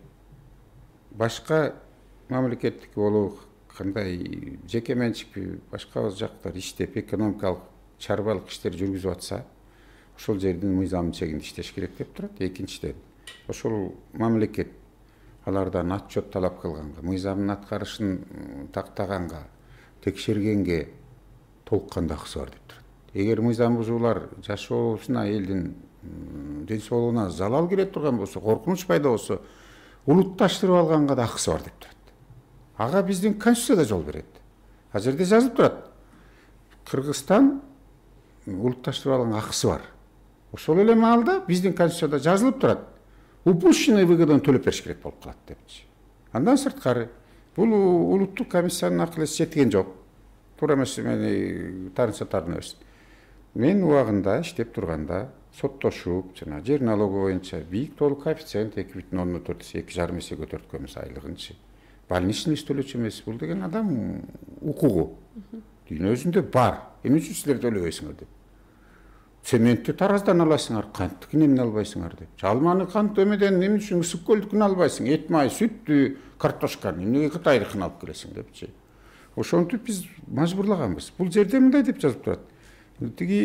башка мамлекеттик болуп, кандай жеке менчикпи, башка жактар иштеп, экономикалык чарбалык иштер жүргүзүп атса, ошол жердин мыйзамын чегинде иштеш керек деп турат. Экинчиден, ошол мамлекет алардан отчет талап кылганга, мыйзамдын аткарышын тактаганга, текшергенге толук кандуу акысы бар деп турат. Эгер мыйзам бузуулар жашоосуна, элдин ден соолугуна залал келе турган болсо, коркунуч пайда болсо, улутташтырып алганга да акысы бар деп турат. Ага биздин конституцияда жол берет. Ал жерде жазылып турат. Кыргызстан улутташтырып алган акысы бар. Ошол эле маалда биздин конституцияда жазылып турат. Упущенный выгоданы төлөп бериш керек болуп калат депчи. Андан сырткары бул улуттук комиссиянын акылы жеткен жок. Туура эмес, мени таарынча таарына берсин. Мен убагында иштеп турганда соттошуп, жана жер налогу боюнча бийик толук коэффициент эки бүтүн ондон төрт эсе эки жарым эсе көтөрткөнбүз айлыгынчы. Больничный төлөөчү эмес, бул деген адам укугу. Дүйнө өзүндө бар. Эмне үчүн силер төлөбөйсүңөр деп. Цементти Тараздан аласыңар, канттыкын эмне албайсыңар деп. Жалманы кант өмеден эмне үчүн Ысык көлдүкүн албайсың? Эт май, сүттү, картошканы эмнеге Кытайдыкын алып келесиң депчи. Ошентип биз мажбурлаганбыз. Бул жерде мындай деп жазып турат. Тиги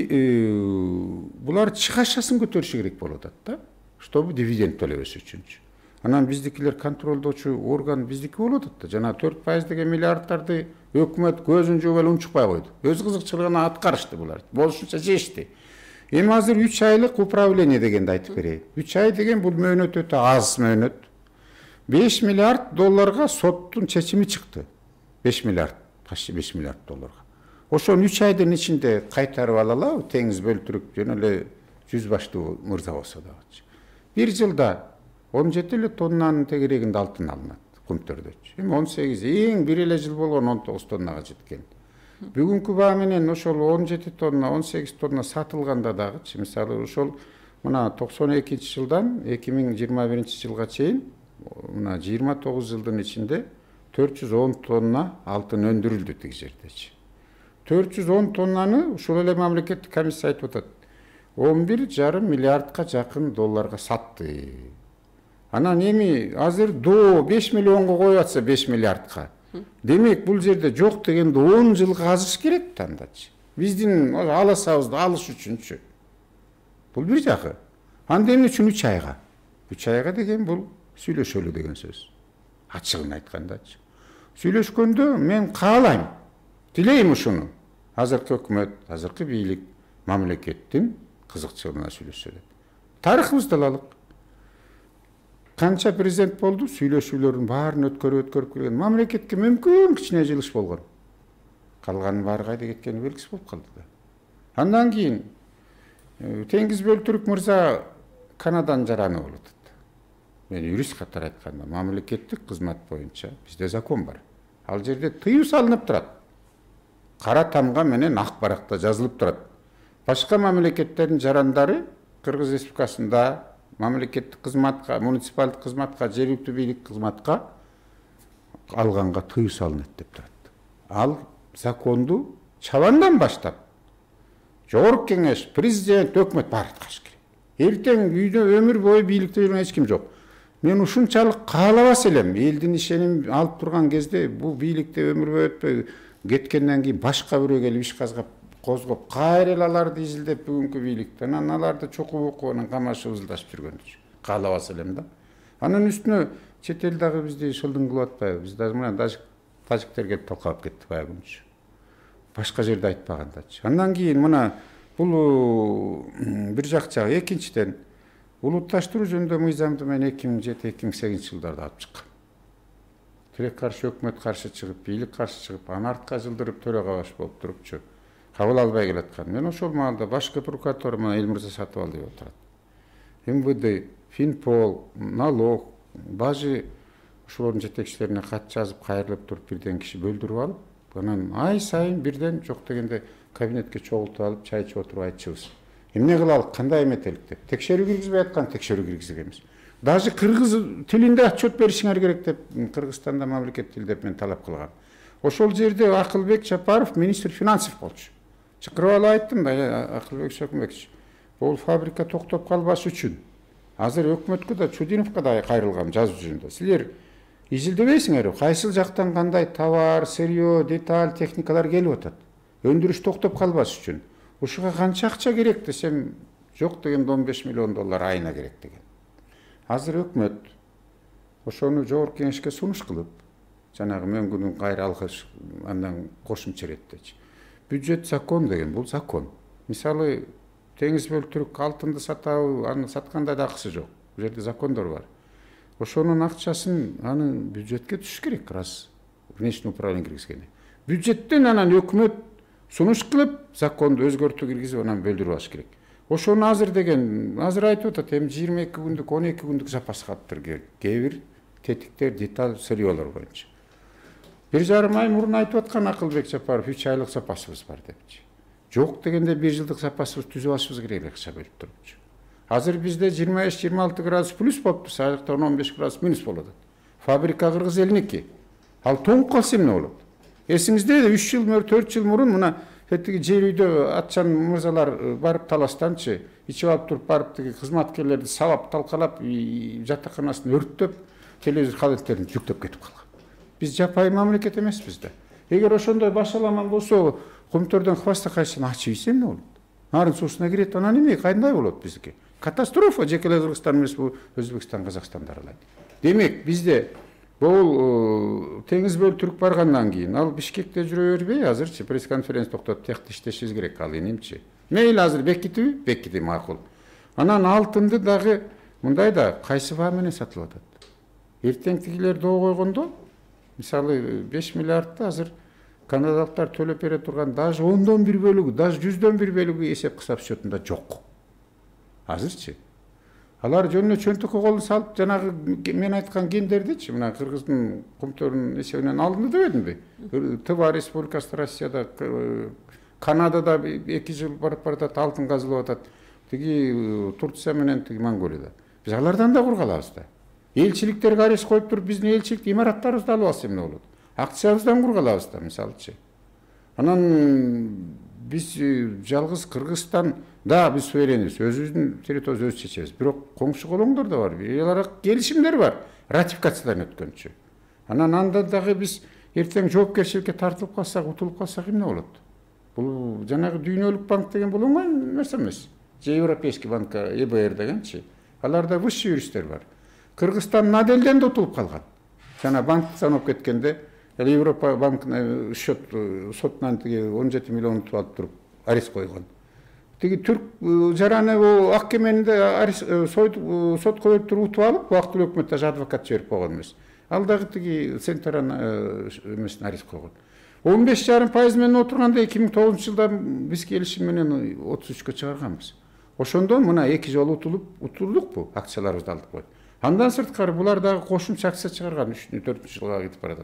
булар чыгашасын көтөрүшү керек болуп атат да, чтобы дивиденд төлөбөс үчүнчү. Анан биздикилер контролдоочу орган биздики болуп атат да. Жана төрт пайыз деген миллиардтарды өкмөт көзүн жууп эле унчукпай койду. Өз кызыкчылыгына аткарышты булар. Болушунча жешти. Эми азыр үч айлык управление дегенди айтып берейин. үч ай деген бул мөөнөт өтө аз мөөнөт. беш миллиард долларга соттун чечими чыкты. беш миллиард, почти беш миллиард долларга. Ошону үч айдын ичинде кайтарып алалабы, теңиз бөлтүрүк жөн эле жүз баштуу мырза болсо дагычы. Бир жылда он жети эле тоннанын тегерегинде алтын алынат Кумтөрдөчү. Эми он сегиз эң бир эле жыл болгон он тогуз тоннага жеткен. Бүгүнкү баа менен ошол он жети тонна, он сегиз тонна сатылганда дагычы, мисалы ошол мына токсон экинчи жылдан эки миң жыйырма биринчи жылга чейин мына жыйырма тогуз жылдын ичинде төрт жүз он тонна алтын өндүрүлдү тиги жердечи. төрт жүз он тоннаны ушул эле мамлекеттик комиссия айтып атат. он бир жарым миллиардка жакын долларга сатты. Анан эми азыр до беш миллионго коюп атса беш миллиардка. Демек бул жерде жок дегенде он жыл казыш керек тандачы. Биздин аласабызды алыш үчүнчү. Бул бир жагы. Анда эмне үчүн үч айга? үч айга деген бул сүйлөшөлү деген сөз. Ачыгын айткандачы. Сүйлөшкөндө мен каалайм, тилейм ушуну. Азыркы өкмөт, азыркы бийлик мамлекеттин кызыкчылыгына сүйлөшсө деп. Тарыхыбызды алалык. Канча президент болду, сүйлөшүүлөрдүн баарын өткөрүп өткөрүп келген. Мамлекетке мүмкүн кичине жылыш болгон. Калганын баары кайда кеткени белгисиз болуп калды да. Андан кийин Теңиз Бөлтүрүк мырза Канадан жараны болуп атат. Мен юрист катары айтканда, мамлекеттик кызмат боюнча бизде закон бар. Ал жерде тыюу салынып турат. Кара тамга менен ак баракта жазылып турат. Башка мамлекеттердин жарандары Кыргыз Республикасында мамлекеттик кызматка, муниципалдык кызматка, жергиликтүү бийлик кызматка алганга тыюу салынат деп турат. Ал законду чабандан баштап Жогорку кеңеш, президент, өкмөт баары аткарыш керек. Эртең үйдө өмүр бою бийликте жүргөн эч ким жок. Мен ушунчалык каалабас элем. Элдин ишеним алып турган кезде бул бийликте өмүр бою өтпөй кеткенден кийин башка бирөө келип иш казгап козгоп, кайра эле аларды изилдеп бүгүнкү бийликтен анан аларды чокуп окуп камашып ызылдашып жүргөндү. Каалабас элем да. Анын үстүнө чет эл дагы бизди шылдың кылып атпайбы? Биз дагы мына тажиктер келип талкалап кетти баягы күнчү. Башка жерде айтпагандачы. Андан кийин мына бул бир жак жагы. Экинчиден улутташтыруу жөнүндө мыйзамды мен эки миң жети эки миң сегизинчи жылдарда алып чыккам. Тирек каршы өкмөт каршы чыгып, бийлик каршы чыгып, аны артка жылдырып төрага баш болуп турупчу. Кабыл албай келаткан. Мен ошол маалда башкы прокуратура менен Элмырза Сатыбал деп отурат. эм вэ дэ, Финпол, налог, бажы ошолордун жетекчилерине кат жазып, кайрылып туруп бирден киши бөлдүрүп алып, анан ай сайын бирден жок дегенде кабинетке чогултуп алып, чай ичип отуруп айтчыбыз. Эмне кылалык, кандай эметелик деп. Текшерүү киргизбей аткан, текшерүү киргизген эмес. Даже кыргыз тилинде отчет беришиңер керек деп Кыргызстанда мамлекет тил деп мен талап кылгам. Ошол жерде Акылбек Жапаров министр финансов болчу. Чакырып алып айттым да, Акылбек Шөкмөкчү, бул фабрика токтоп калбаш үчүн азыр өкмөткө да Чудиновго да кайрылгам жазуу жүзүндө. Силер изилдебейсиңерби, кайсыл жактан кандай товар, сырье, деталь, техникалар келип атат. Өндүрүш токтоп калбаш үчүн. Ушуга канча акча керек десем, жок дегенде он беш миллион доллар айына керек деген. Азыр өкмөт ошону жогорку кеңешке сунуш кылып, жанагы мөңгүнүн кайра алгыш андан кошумча иреттечи. Бюджет закон деген бул закон. Мисалы Теңиз Бөлтүрүк алтынды сатабы, аны сатканда да акысы жок. Бул жерде закондор бар. Ошонун акчасын аны бюджетке түшүш керек, раз. внешний управление киргизген. Бюджеттен анан өкмөт сунуш кылып, законду өзгөртүү киргизип анан бөлдүрүп алыш керек. Ошону азыр деген, азыр айтып атат, эми жыйырма эки күндүк, он эки күндүк запас калыптыр кээ бир тетиктер, деталь сырьёлор боюнча. Бир жарым ай мурун айтып аткан Акылбек Жапаров үч айлык запасыбыз бар депчи. Жок дегенде бир жылдык запасыбыз түзүп алышыбыз керек эле акча бөлүп турупчу. Азыр bizde жыйырма беш жыйырма алты градус плюс болуп турса, айрыктан он беш градус минус болот. Фабрика кыргыз элиники. Ал тоңуп калса эмне болот? Эсиңизде үч жыл, төрт жыл мурун мына тетиги жер үйдө атчан мырзалар барып таластанчы, ичип алып туруп барып тиги кызматкерлерди сабап, талкалап, жатаканасын өрттөп, телевизор кабелдерин жүктөп кетип калган. Биз жапайы мамлекет эмеспиз да. Эгер ошондой башаламан болсо, Кумтөрдөн Хваста кайсын ачып ийсе эмне болот? Нарын суусуна кирет, анан эмне кандай болот биздики? Катастрофа жеке эле Кыргызстан эмес, бул Өзбекстан, Казакстанды аралайт. Демек, бизде бул теңиз бөлтүрүп баргандан кийин ал Бишкекте жүрө бербей, азырчы пресс-конференция токтотуп тиякты иштешибиз керек, ал энимчи. Мейли азыр бекитиби? Бекити макул. Анан алтынды дагы мындай да кайсы баа менен сатылып атат. Эртең тигилер доо койгондо, мисалы беш миллиардты азыр канадалыктар төлөп бере турган даже ондон бир бөлүгү, даже жүздөн бир бөлүгү эсеп кысап счетунда жок. Азырчы. Алар жөнүнө чөнтөккө колун салып, жанагы мен айткан гендердичи, мына Кыргыздын Кумтөрүнүн эсебинен алынды дебедимби? Тыва Республикасы Россияда, Канадада эки жыл барып баратат, алтын казылып атат. Тиги Турция менен тиги Монголияда. Биз алардан да кургалабыз да. Элчиликтерге арест коюп туруп, биздин элчилик имараттарыбызды алып алса эмне болот? Акциябыздан кургалабыз да, мисалычы. Анан биз жалгыз Кыргызстан да биз суверенбиз, өзүбүздүн территориябызды өзү чечебиз. Бирок коңшу колоңдор да бар, алар келишимдер бар, ратификациядан өткөнчү. Анан анда дагы биз эртең жоопкерчиликке тартылып калсак, утулуп калсак эмне болот? Бул жанагы дүйнөлүк банк деген бул оңой нерсе эмес. Же Европейский банк, Е Б Р дегенчи. Аларда высший юристтер бар. Кыргызстан наделден да утулуп калган. Жана банк санап кеткенде Европа банкына счет сотунан тиги он жети миллион утуп алып туруп арест койгон. Тиги түрк жараны ак кеменде сот коюп туруп утуп алып, убактылуу өкмөт даже адвокат жиберип койгон эмес. Ал дагы тиги Центран эмесин арест койгон. он беш жарым пайыз менен отурганда эки миң тогузунчу жылда биз келишим менен отуз үчкө чыгарганбыз. Ошондон мына эки жолу утулуп утулдукпу, акцияларыбызды алдык койдук. Андан сырткары булар дагы кошумча акция чыгарган үчүнчү, төртүнчү жылга кетип баратат.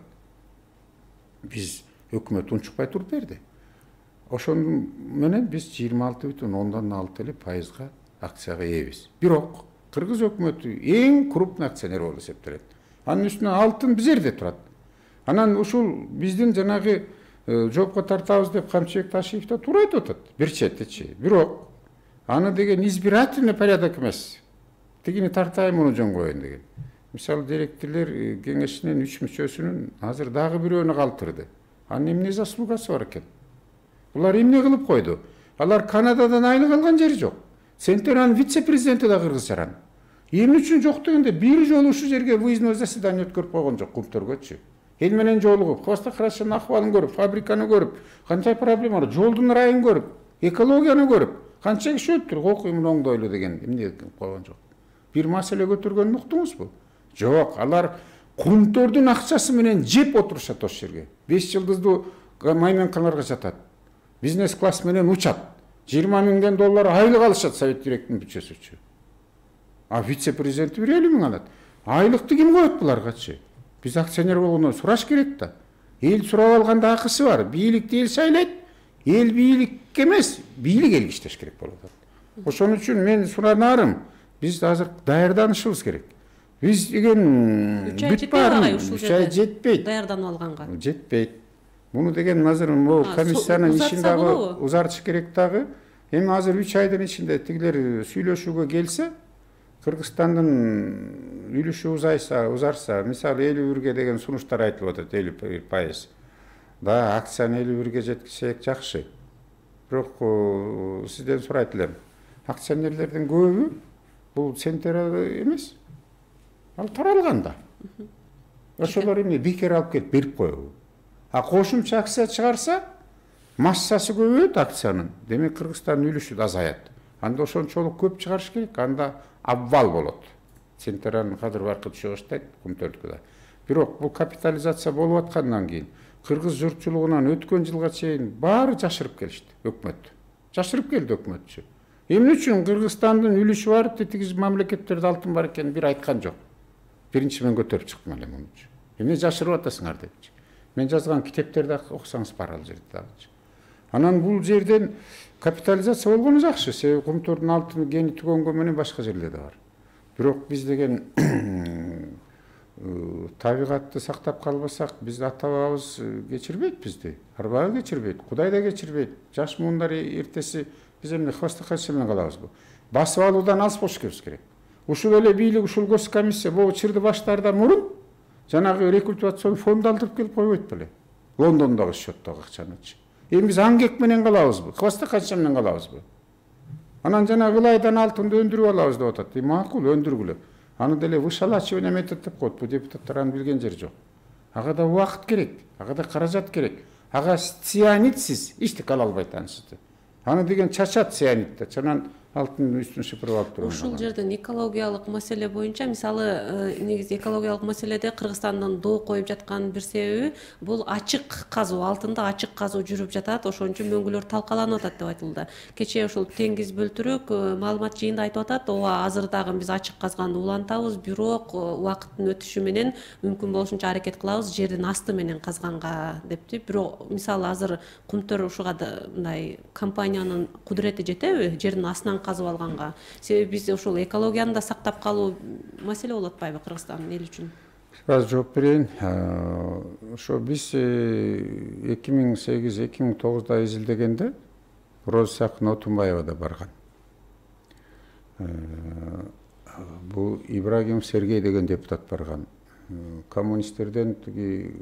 Биз өкмөт унчукпай туруп берди. Ошону менен биз жыйырма алты бүтүн ондон алты эле пайызга акцияга ээбиз. Бирок Кыргыз өкмөтү эң крупный акционер болуп эсептелет. Анын үстүнө алтын бизерде турат. Анан ушул биздин жанагы жоопко тартабыз деп Камчыбек Ташиев да туура айтып атат. Бир четичи. Бирок аны деген избирательный порядок эмес. Тигини тартайм, муну жөн коеюн деген. Мисалы директорлор кеңешинин үч мүчөсүнүн азыр дагы бирөөнү калтырды. Анын эмне заслугасы бар экен? Булар эмне кылып койду? Алар Канададан айлык алган жери жок. Централдын вице-президенти да кыргыз жаран. Эмне үчүн жок дегенде бир жолу ушул жерге выездной заседание өткөрүп койгон жок Кумтөргөчү. Эл менен жолугуп, Хваста Карашанын акыбалын көрүп, фабриканы көрүп, канча проблема бар, жолдун райын көрүп, экологияны көрүп, канча киши өттүр, окуймун оңдойлу деген эмне койгон жок. Бир маселе көтөргөнүн уктуңузбу? Жок, алар Кумтөрдүн акчасы менен жеп отурушат ошол жерге. беш жылдыздуу маймен каңарга жатат. Бизнес класс менен учат. жыйырма миңден доллар айлык алышат совет директорунун бүтчөсүчү. А вице-президенти бир элүү миң алат. Айлыкты ким коет буларгачы? Биз акционер болгондон сураш керек да. Эл сурап алганда акысы бар. Бийликти эл шайлайт. Эл бийликке эмес, бийлик элге иштеш керек болот. Ошон үчүн мен суранарым, биз азыр даярданышыбыз керек. Биз деген бүт баарын үч ай жетпейт. Даярданып алганга. Жетпейт. Муну деген азыр бул комиссиянын ишин дагы узартыш керек дагы. Эми азыр үч айдын ичинде тигилер сүйлөшүүгө келсе, Кыргызстандын үлүшү узайса, узарса, мисалы элүү бирге деген сунуштар айтылып атат, элүү бир пайыз. Да, акцияны элүү бирге жеткизсек жакшы. Бирок сизден сурайт элем. Акционерлердин көбү бул Центра эмес. Ал таралган да. Ошолор эмне бекер алып келип берип коебу. А кошумча акция чыгарса, массасы көбөйөт акциянын. Демек Кыргызстандын үлүшү да азаят. Анда ошончолук көп чыгарыш керек, анда абвал болот. Централдын кадыр баркы түшө баштайт, Кумтөрдүкү да. Бирок бул капитализация болуп аткандан кийин кыргыз журтчулугунан өткөн жылга чейин баары жашырып келишти өкмөт. Жашырып келди өкмөтчү. Эмне үчүн Кыргызстандын үлүшү бар, тетиги мамлекеттерде алтын бар экенин бир айткан жок. Биринчи мен көтөрүп чыктым эле муну. Эмне жашырып атасыңар депчи. Мен жазган китептерди окусаңыз бар ал жерде дагы. Анан бул жерден капитализация болгону жакшы, себеби Кумтөрдүн алтын кени түгөнгө менен башка жерлерде бар. Бирок биз деген табигатты сактап калбасак, биз ата бабабыз кечирбейт бизди. Арбагы кечирбейт, Кудай да кечирбейт. Жаш муундар эртеси биз эмне хвостохождение менен калабызбы? Басып алуудан алыс болушубуз керек. Ушул эле бийлик, ушул госкомиссия могу чырды баштаардан мурун жанагы рекультивацион фонд алдырып келип койбойт беле. Лондондогу счеттогу акчанычы. Эми биз аңгек менен калабызбы? Хвостохождение менен калабызбы? Анан жанагы ылайдан алтынды өндүрүп алабыз деп атат. Макул, өндүргүлө. Аны деле вышалачивание метод деп коет. Бу депутаттар аны билген жери жок. Ага да убакыт керек, ага да каражат керек. Ага цианидсиз эчтеке ала албайт анысызды. Аны деген чачат цианидде. Чанан алтын үстүн шыпырып алып турган. Ушул жерден экологиялык маселе боюнча, мисалы, негизи экологиялык маселеде Кыргызстандын доо коюп жаткан бир себеби бул ачык казуу, алтында ачык казуу жүрүп жатат, ошон үчүн мөңгүлөр талкаланып атат деп айтылды. Кечээ ушул Теңиз Бөлтүрөк маалымат жыйында айтып атат, ооба азыр дагы биз ачык казганды улантабыз, бирок убакыттын өтүшү менен мүмкүн болушунча аракет кылабыз жердин асты менен казганга депти. Бирок мисалы азыр Кумтөр ушуга мындай компаниянын кудурети жетеби, жердин астынан казып алганга? Себеби биз ушул экологияны да сактап калуу маселе болуп атпайбы Кыргызстандын эли үчүн? Аз жооп берейин. Ошо биз эки миң сегиз эки миң тогузда изилдегенде Роза Отунбаева да барган. Бул Ибрагимов Сергей деген депутат барган. Коммунисттерден тиги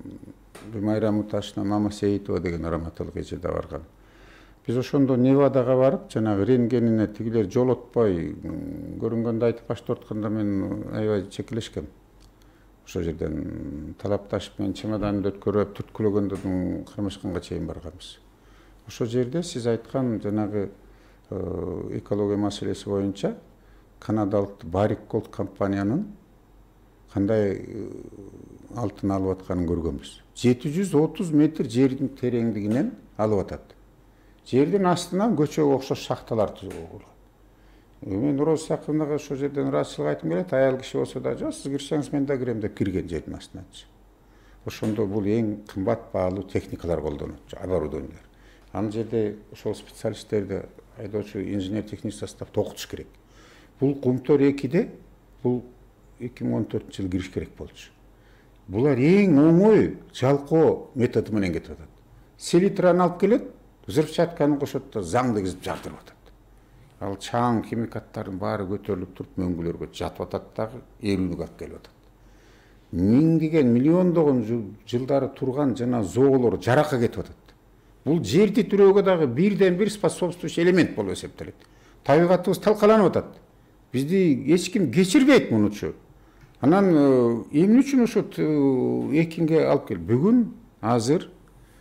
Майрам Муташина Мама Сейитова деген Раматылык эже да барган. Biz ошондо Невадага барып, жанагы рентгенине тигилер жолотпой көрүнгөндө айтып баштап атканда мен аябай чекилешкем. Ошол жерден талапташып мен чемоданымды өткөрүп түрткүлөгөндөрдүн кармашканга чейин барганбыз. Ошол жерде сиз айткан жанагы экология маселеси боюнча канадалык Барrick Gold компаниянын кандай алтын алып атканын көргөнбүз. жети жүз отуз метр жердин тереңдигинен алып атат. Жердин астынан көчөгө окшош шахталар түзүлгөн. Мен Роза Сакыновага ошол жерден ыраазычылык айтым келет, аял киши болсо да, жок, сиз кирсеңиз мен да кирем деп кирген жердин астыначы. Ошондо бул эң кымбат баалуу техникалар колдонот, оборудованиялар. Ал жерде ошол специалисттерди айдоочу инженер техник составды окутуш керек. Бул Кумтөр экиде бул эки миң он төртүнчү жылы кириш керек болчу. Булар эң оңой жалкоо методу менен кетип атат. Селитраны алып келет, взрывчатканы кошот да заңды кизип жардырып атат. Ал чаң химикаттардын баары көтөрүлүп туруп мөңгүлөргө жатып атат дагы ээлүүнүгө алып келип атат. Миңдеген, миллиондогон жылдары турган жана зоолор жаракка кетип атат. Бул жер титирөөгө дагы бирден бир способствующий элемент болуп эсептелет. Табигатыбыз талкаланып атат. Бизди эч ким кечирбейт мунучу. Анан эмне үчүн ошо экинге алып кел? Бүгүн азыр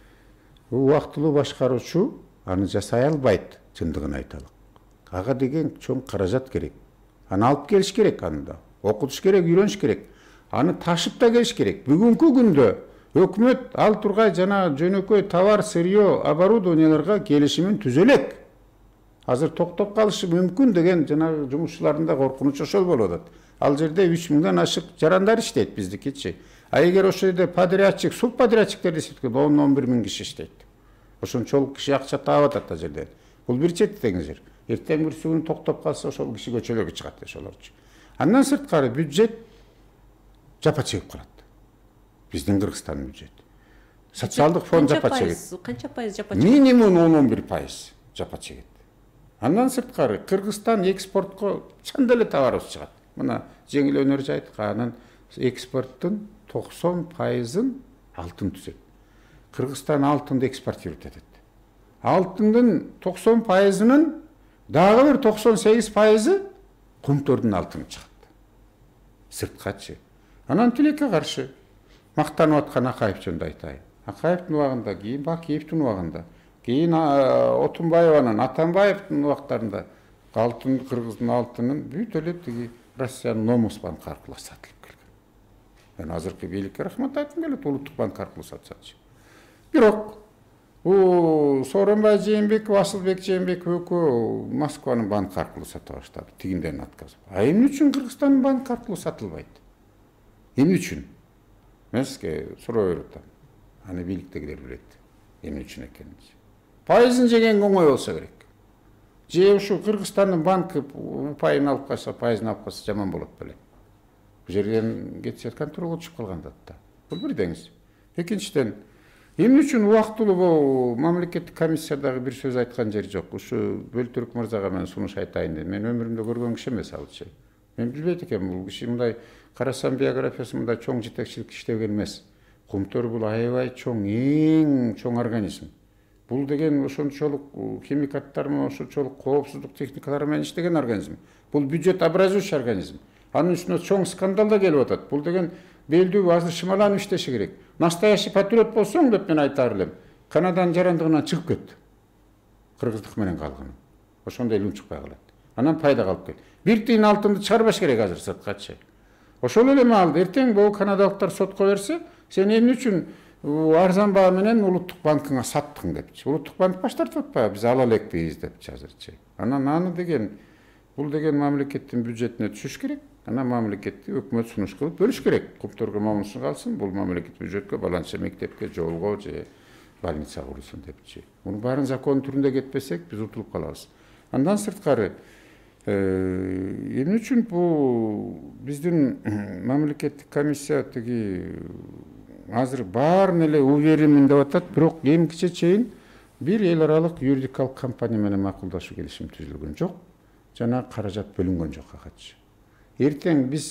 убактылуу башкаруучу аны жасай албайт, чындыгын айталык. Ага деген чоң каражат керек. Аны алып келиш керек, аны да окутуш керек, үйрөнүш керек. Аны ташып да келиш керек. Бүгүнкү күндө өкмөт ал тургай жана жөнөкөй товар, сырье, оборудованияларга келишимин түзө элек. Азыр токтоп калышы мүмкүн деген жана жумушчулардын да коркунучу ошол болуп атат. Ал жерде үч миңден ашык жарандар иштейт биздикичи. А эгер ошол жерде подрядчик, субподрядчиктер десек, он он бир миң киши иштейт. Ошончолук киши акча таап атат ал жерде. Бул бир чети тең жер. Эртең бир сууну токтоп калса, ошол киши көчөлөргө чыгат ошолорчу. Андан сырткары бюджет жапа чегип калат. Биздин Кыргызстандын бюджети. Социалдык фонд жапа чегет. Канча пайыз жапа чегет? Минимум он он бир пайыз жапа чегет. Андан сырткары Кыргызстан экспортко чын деле товарыбыз чыгат. Мына жеңил өнөр жайтканын экспорттун токсон пайызын алтын түзөт. Кыргызстан алтынды экспортирует этет. Алтындын токсон пайызынын дагы бир токсон сегиз пайызы Кумтөрдүн алтыны чыгат. Сырткачы. Анан тилекке каршы мактанып аткан Акаев жөнүндө айтайын. Акаевдин убагында, кийин Бакиевдин убагында, кийин Отунбаеванын, Атамбаевдин убактарында алтын, Кыргыздын алтынын бүт эле тиги Россиянын Номус банкы аркылуу сатылып келген. Мен азыркы бийликке рахмат айткым келет, улуттук банк аркылуу сатсачы. Бирок бул Сооронбай Жээнбеков, Асылбек Жээнбеков экөө Москванын банкы аркылуу сата баштады, тигинден атказып. А эмне үчүн Кыргызстандын банкы аркылуу сатылбайт? Эмне үчүн? Мен сизге суроо берип атам. Аны бийликтегилер билет. Эмне үчүн экенин. Пайызын жеген оңой болсо керек. Же ушу Кыргызстандын банкы упайын алып калса, пайызын алып калса жаман болот беле. Бул жерден кетсе контролго түшүп калганда да. Бул бир деңиз. Экинчиден, эмне үчүн убактылуу бул мамлекеттик комиссиядагы бир сөз айткан жери жок. Ушу Бөлтүрк мырзага мен сунуш айтайын деп. Мен өмүрүмдө көргөн киши эмес алчы. Мен билбейт экенмин, бул киши мындай карасам биографиясы мындай чоң жетекчилик иштеген эмес. Кумтөр бул аябай чоң, эң чоң организм. Бул деген ошончолук химикаттар менен, ошончолук коопсуздук техникалары менен иштеген организм. Бул бюджет образующий организм. Анын үстүнө чоң скандал да келип атат. Бул деген белдүү азыр шымаланып иштеши керек. Настоящий патриот болсоң деп мен айтар элем. Канаданын жарандыгынан чыгып кет. Кыргыздык менен калган. Ошондой илим чыкпай калат. Анан пайда калып кет. Бир тиын алтынды чыгарбаш керек азыр сырткачы. Ошол эле маалда эртең бул канадалыктар сотко берсе, сен эмне үчүн арзан баа менен улуттук банкыңа саттың депчи. Улуттук банк баш тартып атпайбы, биз ала элекпиз депчи азырчы. Анан аны деген бул деген мамлекеттин бюджетине түшүш керек. Анан мамлекетти өкмөт сунуш кылып бөлүш керек. Кумторго момунсун калсын, бул мамлекет бюджетке баланча мектепке, жолго же больница курулсын депчи. Мунун баарын закон түрүндө кетпесек, биз утулуп калабыз. Андан сырткары эмне үчүн бул биздин мамлекеттик комиссия тиги азыр баарын эле уверимин деп атат, бирок эмгиче чейин бир эл аралык юридикалык компания менен макулдашуу келишим түзүлгөн жок, жана каражат бөлүнгөн жок акачы. Эртең биз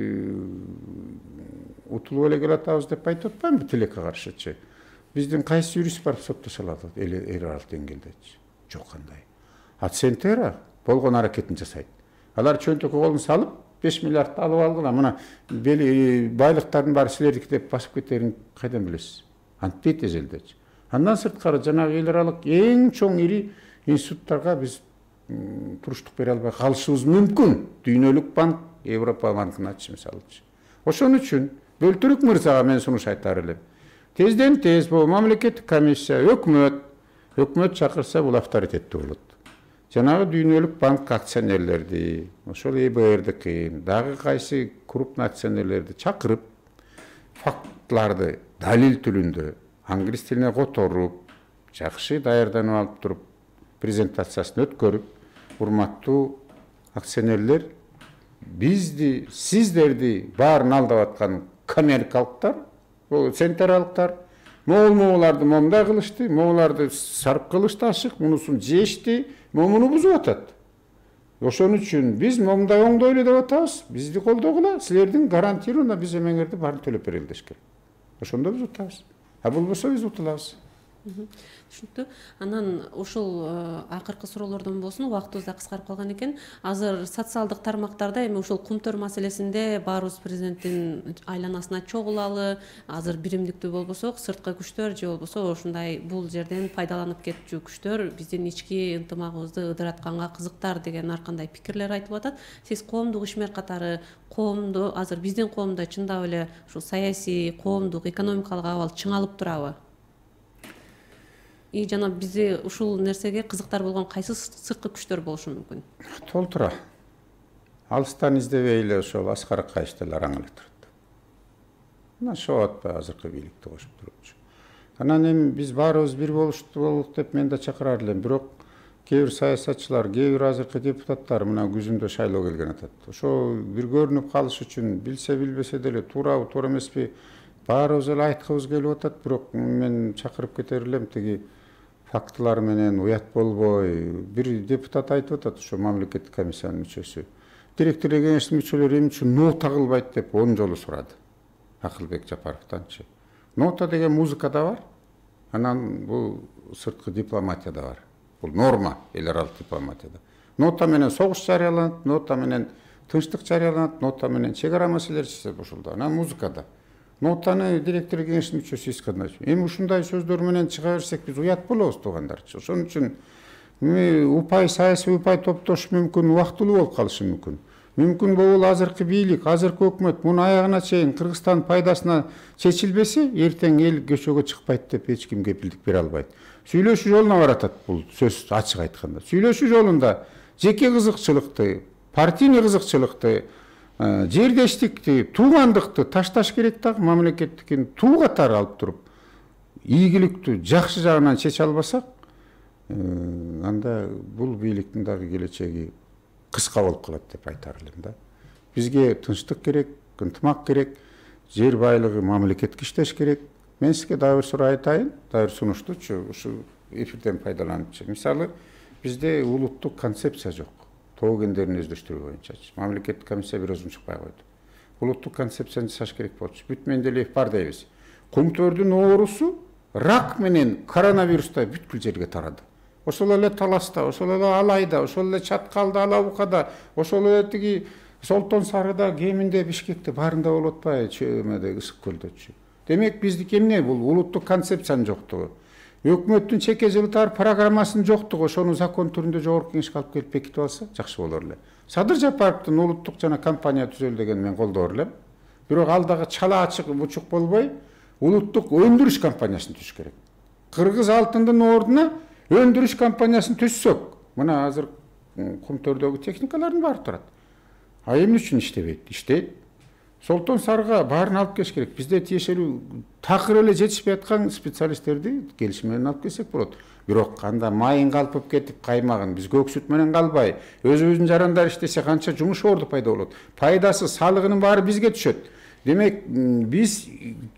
утулуп эле келатабыз деп айтып атпаймынбы тилекке каршычы. Биздин кайсы юрист барып соттошо алат эл аралык деңгээлдечи? Жок кандай. А Центера болгон аракетин жасайт. Алар чөнтөккө колун салып беш миллиардты алып алгыла, мына байлыктардын баары силердики деп басып кетерин кайдан билесиз? Антпейт эжелдечи. Андан сырткары жанагы эл аралык эң чоң ири институттарга биз туруштук бере албай калышыбыз мүмкүн. Дүйнөлүк банк, Европа банкыначы мисалычы. Ошон үчүн Бөлтүрк мырзага мен сунуш айтар элем. Тезден тез бул мамлекеттик комиссия, өкмөт, өкмөт чакырса бул авторитеттүү болот. Жанагы дүйнөлүк банк акционерлерди, ошол э бэ эрдики, дагы кайсы крупный акционерлерди чакырып, фактларды далил түрүндө англис тилине которуп, жакшы даярданып алып туруп, презентациясын өткөрүп, урматтуу акционерлер, бизди, сиздерди баарын алдап аткан америкалыктар, бул централыктар, могул-могуларды момундай кылышты, могуларды сарп кылышты ашык, мунусун жешти, момуну бузуп атат. Ошон үчүн биз момундай оңдойлу деп атабыз, бизди колдогула, силердин гарантированно биз эмеңерди баарын төлөп берели деш керек. Ошондо биз утабыз. А болбосо биз утулабыз. Түшүнүктүү. Анан ошол акыркы суроолордон болсун, убактыбыз да кыскарып калган экен. Азыр социалдык тармактарда эми ошол кумтөр маселесинде баарыбыз президенттин айланасына чогулалы, азыр биримдиктүү болбосок, сырткы күчтөр же болбосо ушундай бул жерден пайдаланып кетчү күчтөр биздин ички ынтымагыбызды ыдыратканга кызыктар деген ар кандай пикирлер айтылып атат. Сиз коомдук ишмер катары коомду азыр биздин коомдо чындап эле ушул саясий, коомдук, экономикалык абал чыңалып турабы? И жана бизде ушул нерсеге кызыктар болгон кайсы сырткы күчтөр болушу мүмкүн? Толтура. Алыстан издебей эле ошол Аскар Акаевдер араң эле турат. Мына ошо атпай азыркы бийликти кошуп турчу. Анан эми биз баарыбыз бир болушту болдук деп мен да чакырар элем. Бирок кээ бир саясатчылар, кээ бир азыркы депутаттар мына күзүндө шайлоо келген атат. Ошо бир көрүнүп калыш үчүн билсе билбесе деле туурабы, туура эмеспи баарыбыз эле айткыбыз келип атат. Бирок мен чакырып кетер элем тиги фактылар менен уят болбой, бир депутат айтып атат, ошо мамлекеттик комиссиянын мүчөсү. Директорлор кеңешинин мүчөлөрү эмне үчүн нота кылбайт деп он жолу сурады. Акылбек Жапаровтанчы. Нота деген музыкада бар, анан бул сырткы дипломатияда бар. Бул норма эл аралык дипломатияда. Нота менен согуш жарыяланат, нота менен тынчтык жарыяланат, нота менен чек ара маселелери чечилет ошолдо. Анан музыкада. Нотаны директор кеңешинин мүчөсү эскандай. Эми ушундай сөздөр менен чыга берсек биз уят болобуз туугандарчы. Ошон үчүн упай саясий упай топтош мүмкүн, убактылуу болуп калышы мүмкүн. Мүмкүн бул азыркы бийлик, азыркы өкмөт муну аягына чейин Кыргызстан пайдасына чечилбесе, эртең эл көчөгө чыкпайт деп эч ким кепилдик бере албайт. Сүйлөшүү жолуна баратат бул сөз ачык айтканда. Сүйлөшүү жолунда жеке кызыкчылыкты, партийный кызыкчылыкты, жердештикти, туугандыкты ташташ керек дагы, мамлекеттикин туу катары алып туруп, ийгиликтүү, жакшы жагынан чече албасак, анда бул бийликтин дагы келечеги кыска болуп калат деп айтар элем да. Бизге тынчтык керек, ынтымак керек, жер байлыгы мамлекетке иштеш керек. Мен сизге дагы бир суроо айтайын, дагы бир сунуштучу, ушу эфирден пайдаланып. Мисалы, бизде улуттук концепция жок. Тоо кендерин өздөштүрүү боюнчачы. Мамлекеттик комиссия бир өзүн чыкпай койду. Улуттук концепцияны жасаш керек болчу. Бүт менделев бар дейбиз. Кумтөрдүн оорусу рак менен коронавирустай бүткүл жерге тарады. Ошол эле Таласта, ошол эле Алайда, ошол эле Чаткалда, Алабукада, ошол эле тиги Солтон Сарыда, Кеминде, Бишкекте баарында болуп атпайбы, чөмөдө, Ысык көлдөчү. Демек биздики эмне бул? Улуттук концепциянын жоктугу. Өкмөттүн чеке жылтар программасынын жоктугу, ошону закон түрүндө жогорку кеңешке алып келип бекитип алса, жакшы болор эле. Садыр Жапаровдун улуттук жана компания түзөлү деген мен колдоор элем. Бирок ал дагы чала ачык бучук болбой, улуттук өндүрүш компаниясын түзүш керек. Кыргыз алтындын ордуна өндүрүш компаниясын түзсөк, мына азыр Кумтөрдөгү техникалардын баары турат. А эмне үчүн иштебейт? Иштейт. Солтон Сарыга баарын алып келиш керек. Бизде тиешелүү такыр эле жетишпей аткан специалисттерди келишим менен алып келсек болот. Бирок анда майын калпып кетип каймагын биз көк сүт менен калбай, өзүбүздүн жарандар иштесе канча жумуш орду пайда болот. Пайдасы, салыгынын баары бизге түшөт. Демек, биз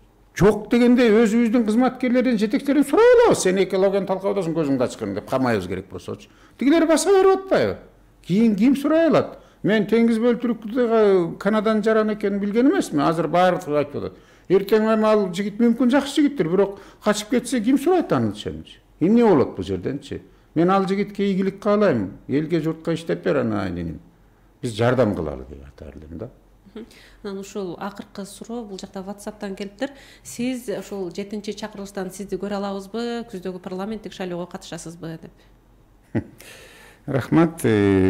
жок дегенде өзүбүздүн кызматкерлерден, жетекчилерден сурай алабыз. Сен экологияны талкалоодосуң, көзүңдү ачкын деп камайбыз керек болсочу. Тигилер баса берип атпайбы? Кийин ким сурай алат? Мен теңиз бөлтүрүктөгү Канаданын жаран экенин билген эмесмин. Азыр баардыгы айтып атат. Эртең ал жигит мүмкүн жакшы жигиттир, бирок качып кетсе ким сурайт анычы? Эмне болот бул жерденчи? Мен ал жигитке ийгилик каалайм. Элге, журтка иштеп бер аны айненин. Биз жардам кылалы деп айтар элем да. Анан ушул акыркы суроо бул жакта WhatsApp'тан келиптир. Сиз ошол жетинчи чакырылыштан сизди көрө алабызбы? Күздөгү парламенттик шайлоого катышасызбы деп. Рахмат.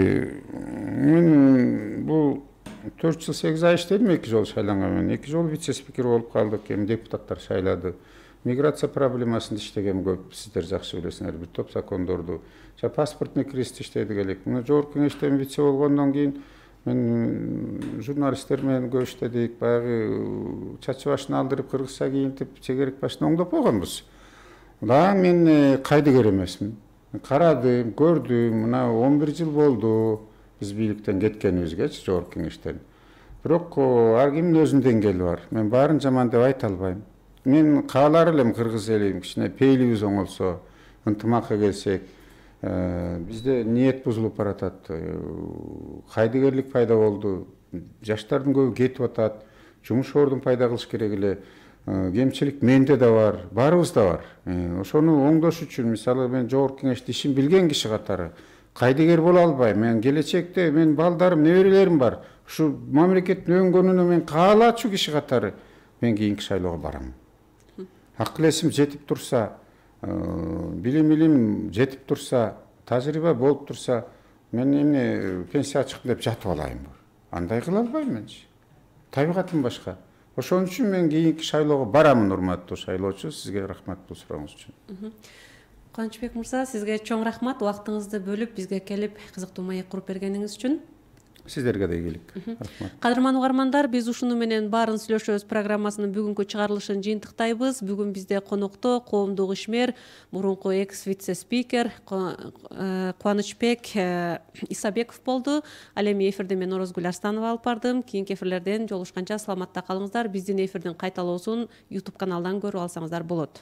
Мен бул төрт жыл сегиз ай иштедим, эки жолу шайланган. Эки жолу вице-спикер болуп калдык, эми депутаттар шайлады. Миграция проблемасында иштегем көп, сиздер жакшы билесиңер, бир топ закондорду. Жа паспортный крест иштедик элек. Мына жогорку кеңештен вице болгондон кийин мен журналисттер менен көп иштедик. Баягы чачы башын алдырып, кыргызча кийинтип, чегерек башын оңдоп койгонбуз. Да мен кайдыгер эмесмин. Карадым, көрдүм, мына он бир жыл болду биз бийликтен кеткенибизгечи, жогорку кеңештен. Бирок ар кимдин өзүнүн деңгээли бар. Мен баарын жаман деп айта албайм. Мен каалар элем кыргыз элим кичине пейилибиз оңолсо, ынтымакка келсек. Бизде ниет бузулуп баратат. Кайдыгерлик пайда болду. Жаштардын көбү кетип атат. Жумуш ордун пайда кылыш керек эле. Кемчилик менде да бар, баарыбызда бар. Ошону оңдош үчүн, мисалы, мен жогорку кеңеште ишин билген киши катары кайдыгер боло албайм. Мен келечекте мен балдарым, неберелерим бар. Ушу мамлекеттин өңгөнүнө мен каалачу киши катары мен кийинки шайлоого барам. Акыл эсим жетип турса, билим илим жетип турса, тажрыйба болуп турса, мен эмне пенсия чыкты деп жатып алайынбы? Андай кыла албайм менчи. Табигатым башка. Ошон үчүн мен кийинки шайлоого барамын, урматтуу шайлоочу. Сизге рахмат бул сурооңуз үчүн. Кубанычбек мырза, сизге чоң рахмат. Убактыңызды бөлүп бизге келип кызыктуу маек куруп бергениңиз үчүн. Сиздерге да ийгилик. Рахмат. Кадырман угармандар, биз ушуну менен баарын сүйлөшөбүз программасынын бүгүнкү чыгарылышын жыйынтыктайбыз. Бүгүн бизде конокто коомдук ишмер, мурунку экс вице-спикер Кубанычбек Исабеков болду. Ал эми эфирди мен Орозгүл Арстанова алып бардым. Кийинки эфирлерден жолугушканча саламатта калыңыздар. Биздин эфирдин кайталоосун YouTube каналдан көрүп алсаңыздар болот.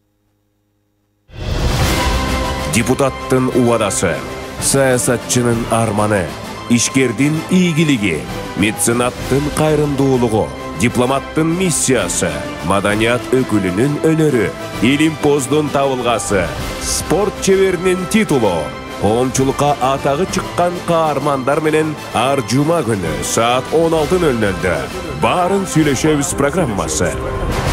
Депутаттын убадасы, саясатчынын арманы, ишкердин ийгилиги, меценаттын кайрымдуулугу, дипломаттын миссиясы, маданият өкүлүнүн өнөрү, илимпоздун табылгасы, спорт чеберинин титулу, коомчулукка атагы чыккан каармандар менен ар жума күнү саат он алты нөл нөлдө баарын сүйлөшөбүз программасы.